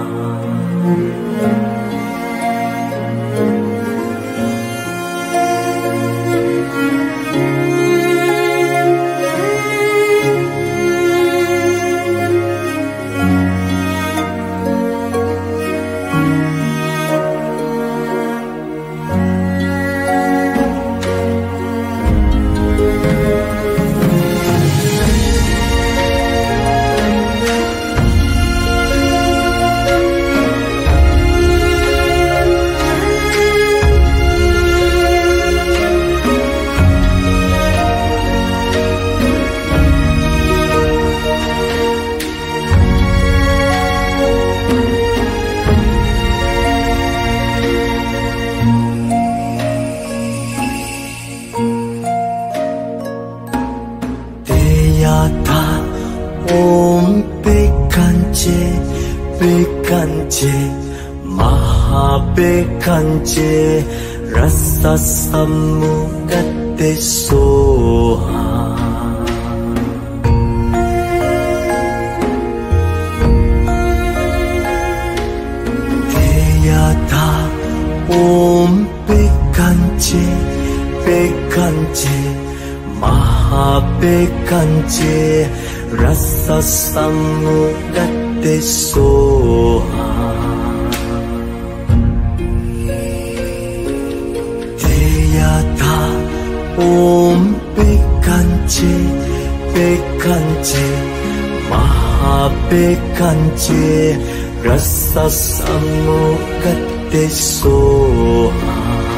Deyata Om Bekanje, Bekanje, Maha Bekanje, Rasa Samugate Soha. Deyata Om Bekanje, Bekanje, Maha Bekanje, Rasa Samugate Soha. Deyata Om Bekanje, Bekanje, Maha Bekanje, Rasa Samugate Soha.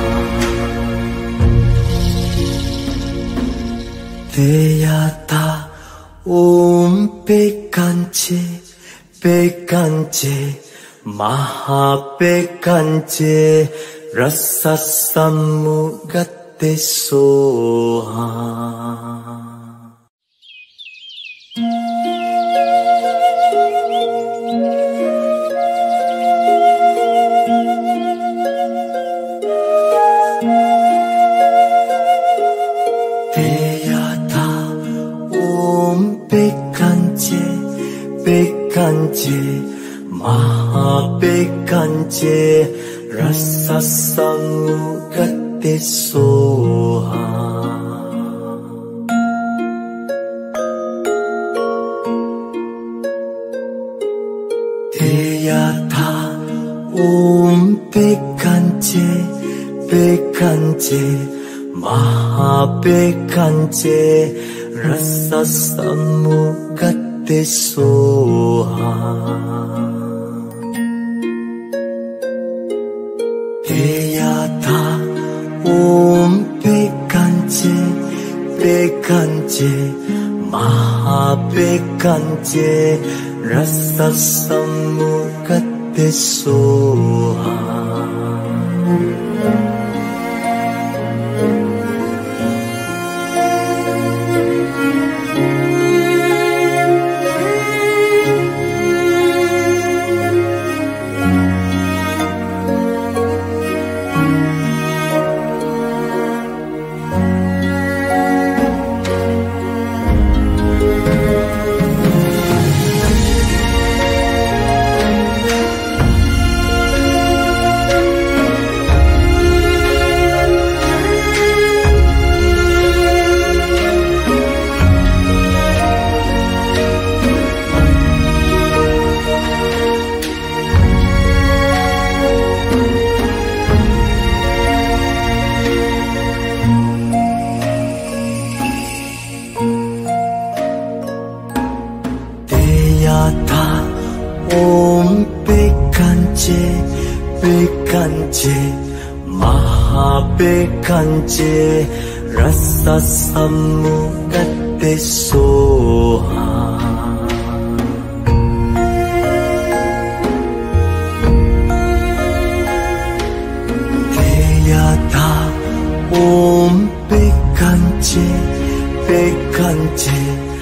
Deyata Om Bekanje, Bekanje, Maha Bekanje, Rasa Samugate Soha. Deyata Om Bekanje, Bekanje, Maha Bekanje, Rasa Samugate Soha. Deyata Om Bekanje, Bekanje, Maha Bekanje, Rasa Samugate Soha. Deyata Om Bekanje, Bekanje, Maha Bekanje, Rasa Samugate Soha. Mahabekanche rasa samugate soha. Teyata om bekanche bekanche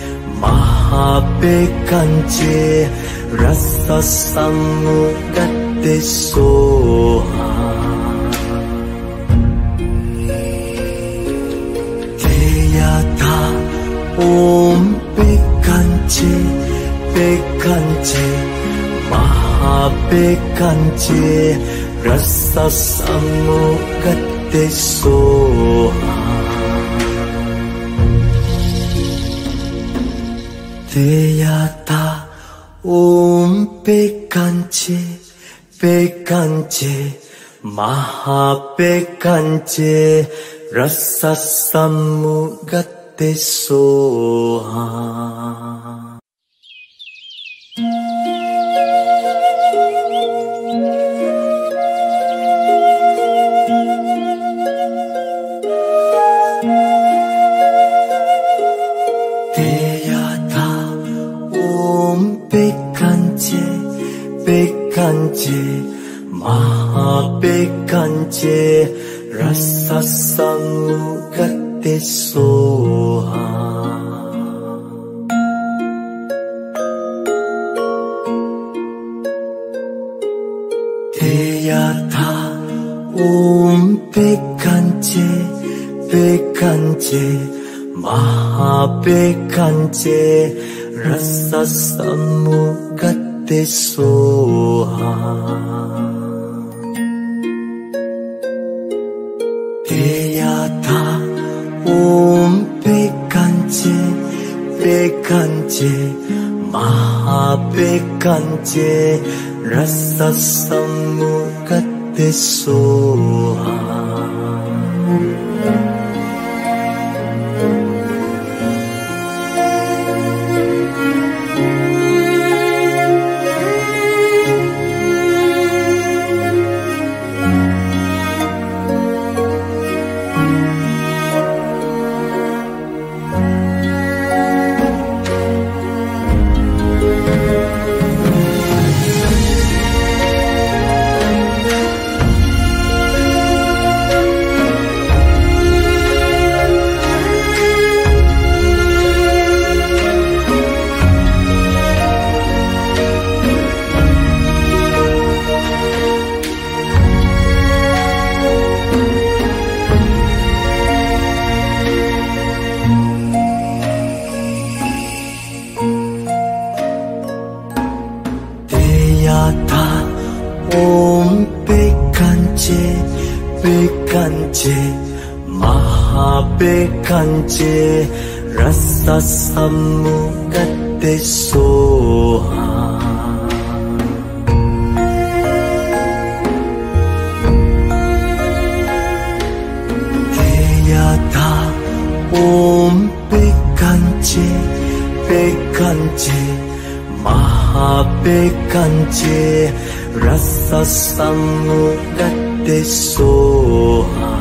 Mahabekanche rasa samugate soha. Teyata om bekanche bekanche Mahabekanche rasa samugate soha. Teyata om bekanche bekanche Mahabekanche rasa samugate soha. Bekanche bekanche Mahabekanche rasa samugate soha. Teyata om bekanche bekanche Mahabekanche rasa samugate soha. Teyata om bekanche bekanche Mahabekanche rasa samugate soha. Teyata om bekanche bekanche Mahabekanche rasa samugate soha. Teyata om bekanche bekanche Mahabekanche rasa samugate soha.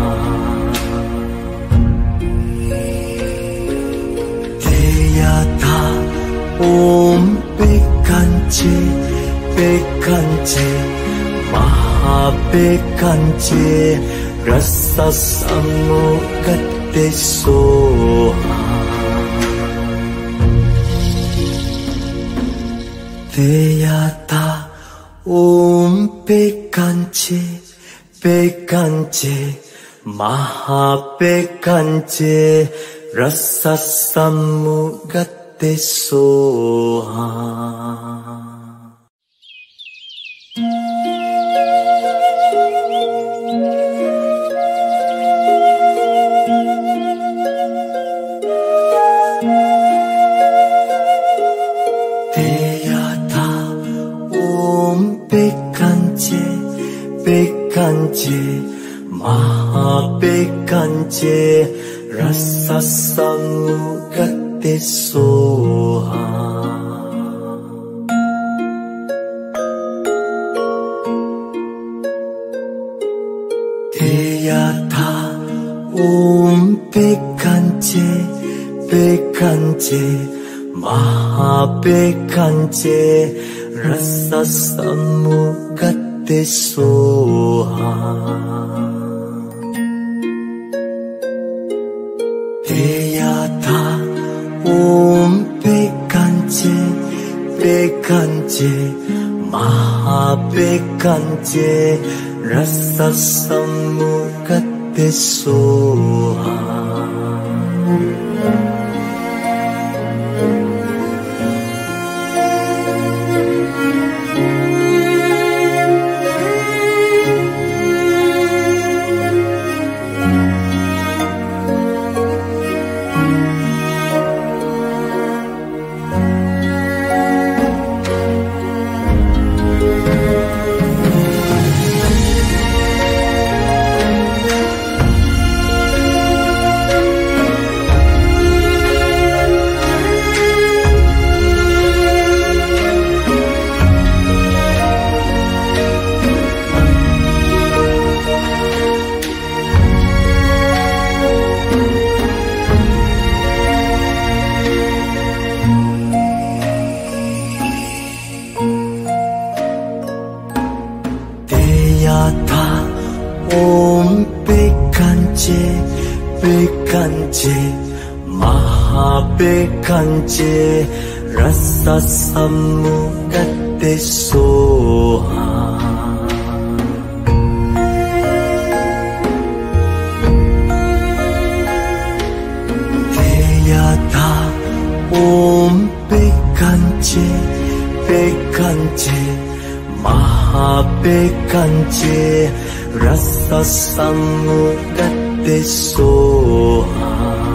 Teyata om bekanche bekanche Mahabekanche rasa samugate soha. Teyata om bekanche bekanche Mahabekanche rasa samugate soha. Bekanche bekanche Mahabekanche rasa samugate soha. Teyata Om Bekanje Bekanje Maha Bekanje Rasa Samugate Soha Teyata Om Bekanje Bekanje Maha Bekanje Rasa Samugate Soha Om Bekanje Bekanje Maha Bekanje Rasa Samugate Soha Teyata Om Bekanje Bekanje Maha Bekanje Rasa Samugate Soha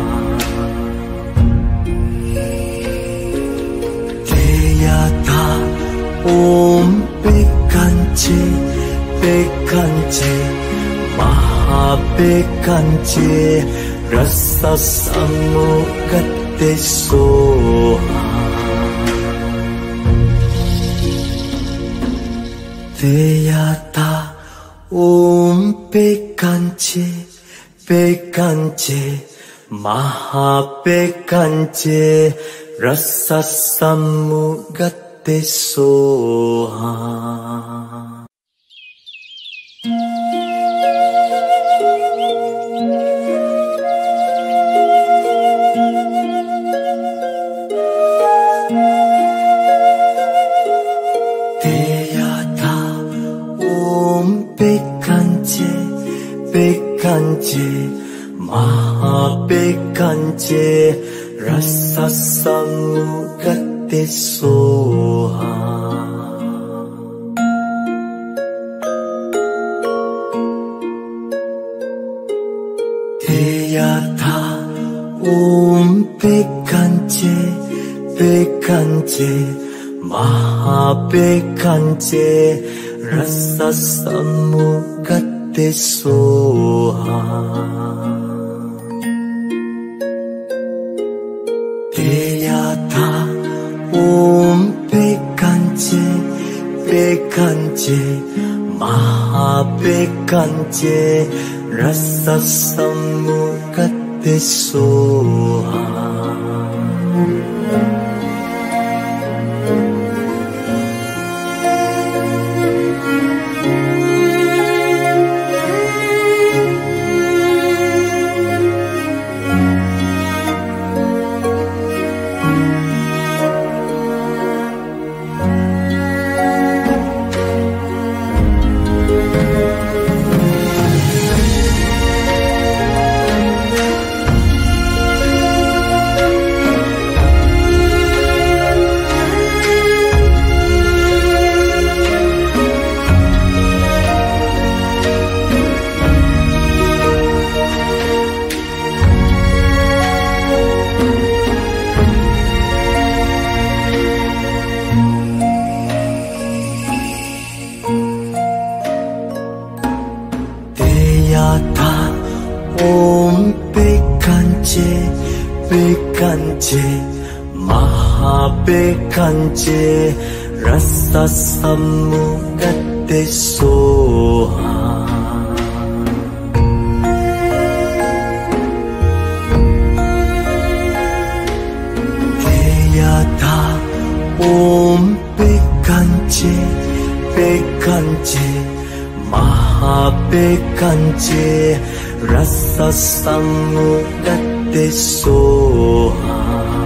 Teyata Om Bekanje Bekanje Maha Bekanje Rasa Samugate Soha Teyata Om Bekanje Bekanje Maha Bekanje Rasa Samugate Soha Bekanje Bekanje Maha Bekanje Rasa Samugate Soha Teyata Om Bekanje Bekanje Maha Bekanje Rasa Samugate Soha Teyata Om Bekanje Bekanje Maha Bekanje Rasa Samugate Soha Om Bekanje Bekanje Maha Bekanje Rasa Samugate Soha bekance rasa samugate soha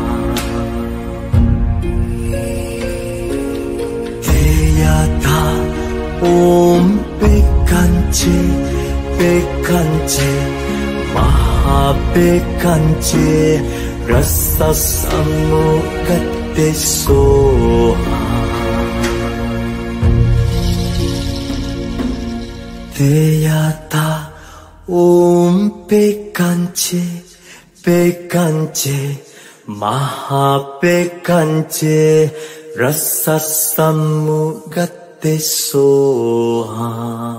deyata om bekance bekance maha bekance rasa samugate soha deyata om bekance bekance maha bekance rasa samugate soha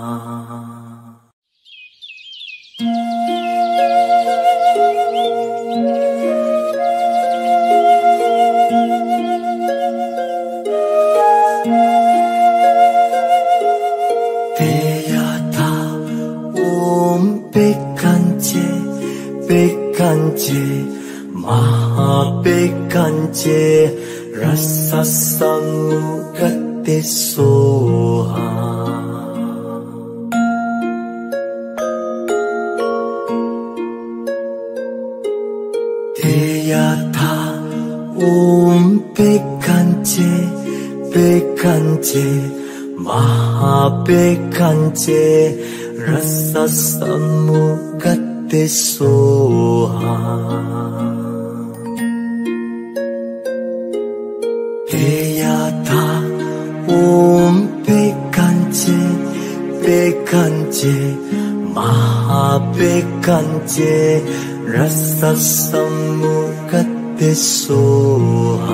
bekance bekance maha bekance rasa samugate soha deyata om bekance bekance maha bekance rasa samugate soha deyata om bekance bekance maha bekance rasa samugate soha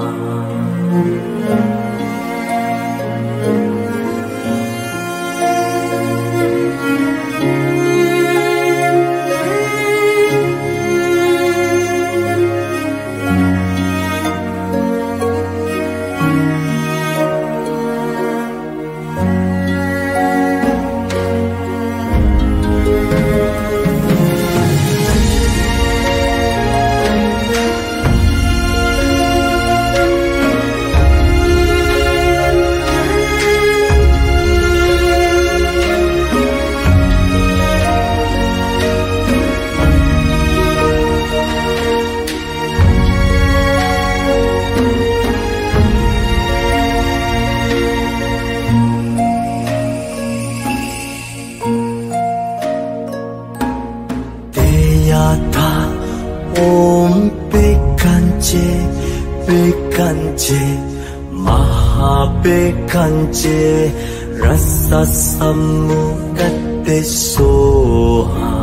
deyata om bekance bekance maha bekance rasa samugate soha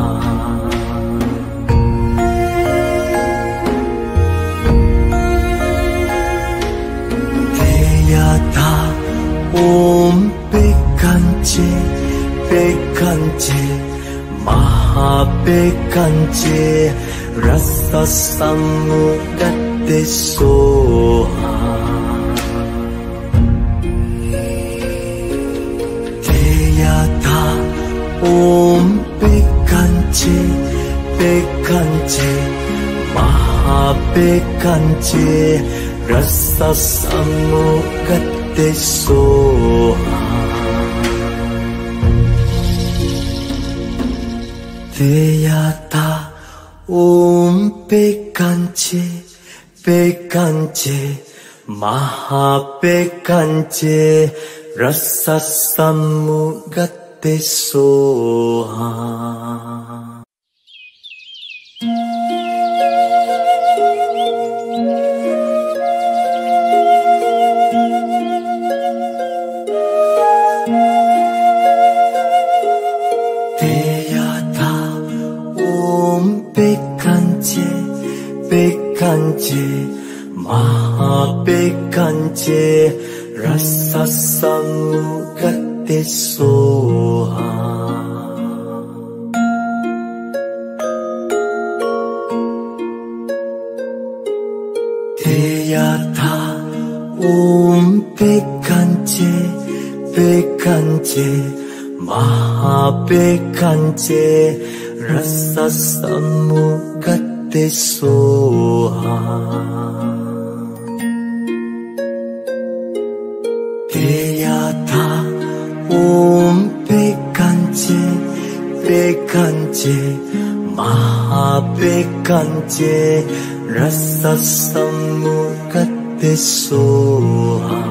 deyata om bekance bekance maha bekance rasa samugate soha deyata om bekance bekance maha bekance rasa samugate soha deyata om bekance bekance maha bekance rasa samugate soha deyata om bekance bekance maha bekance rasa samugate soha deyata om bekance bekance maha bekance rasa samugate soha deyata om bekance Bekanje, Maha Bekanje, Rasa Samukate Soha.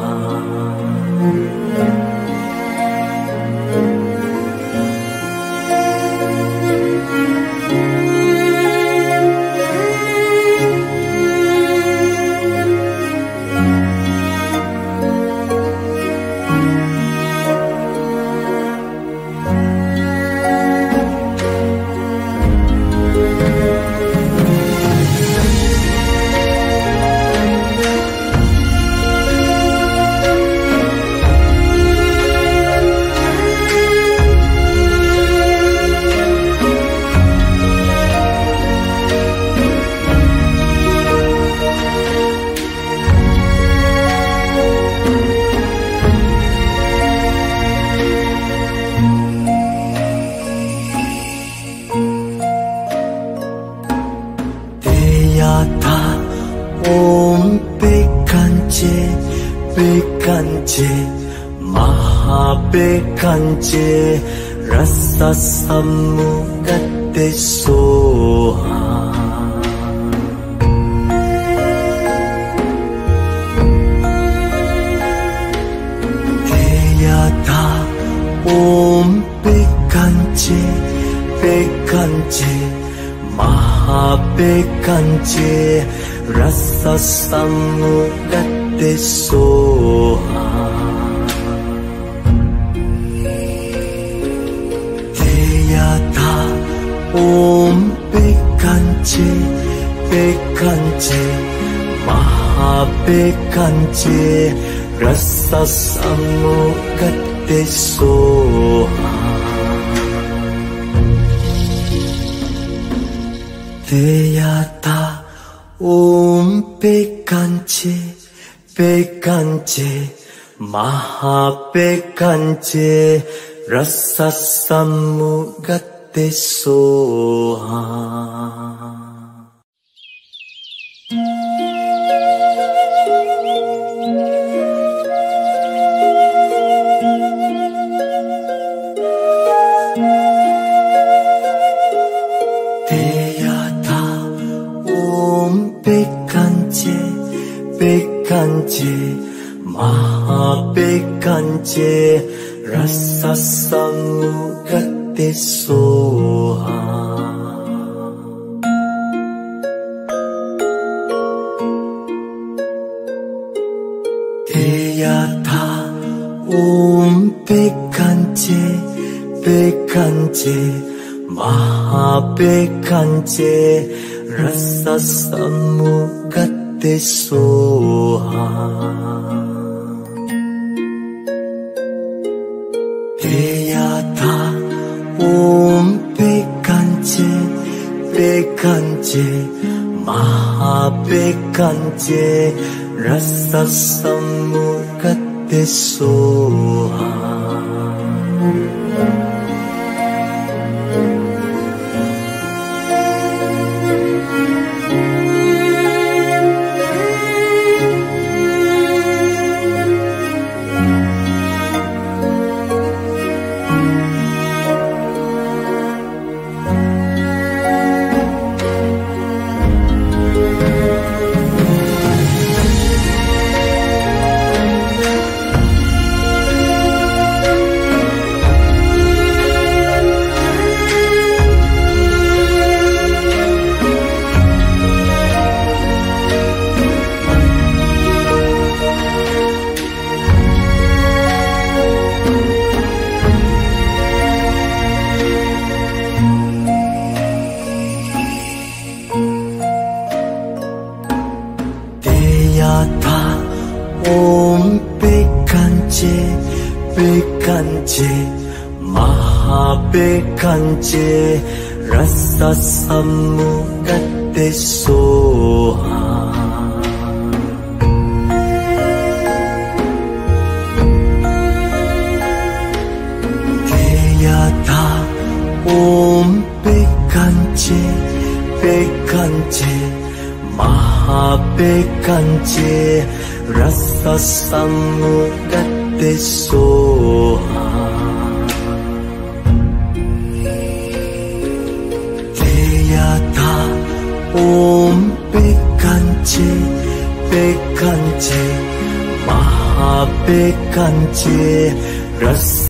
Om Bekanje, Bekanje, Maha Bekanje, Rasa Samukate Soha. Deyata Om Bekanje, Bekanje, Maha Bekanje, Rasa Samukate Soha. Deyata Om Bekanje, Bekanje, Maha Bekanje, Rasa Samukate Soha. Deyata Om Bekanje, Bekanje, Maha Bekanje, Rasa Samukate Soha. Bekanje, Bekanje, Maha Bekanje, Rasa Samukate Soha. Deyata Om Bekanje, Bekanje, Maha Bekanje, Rasa Samukate Soha. Deyata Om Bekanje, Bekanje, Maha Bekanje, Rasa Samukate Soha. Deyata Om Bekanje, Bekanje, Maha Bekanje, Rasa Samukate Soha. Deyata Om Bekanje, Bekanje, Maha Bekanje, Rasa Samukate Soha. Pekanche, Maha Pekanche, Rasa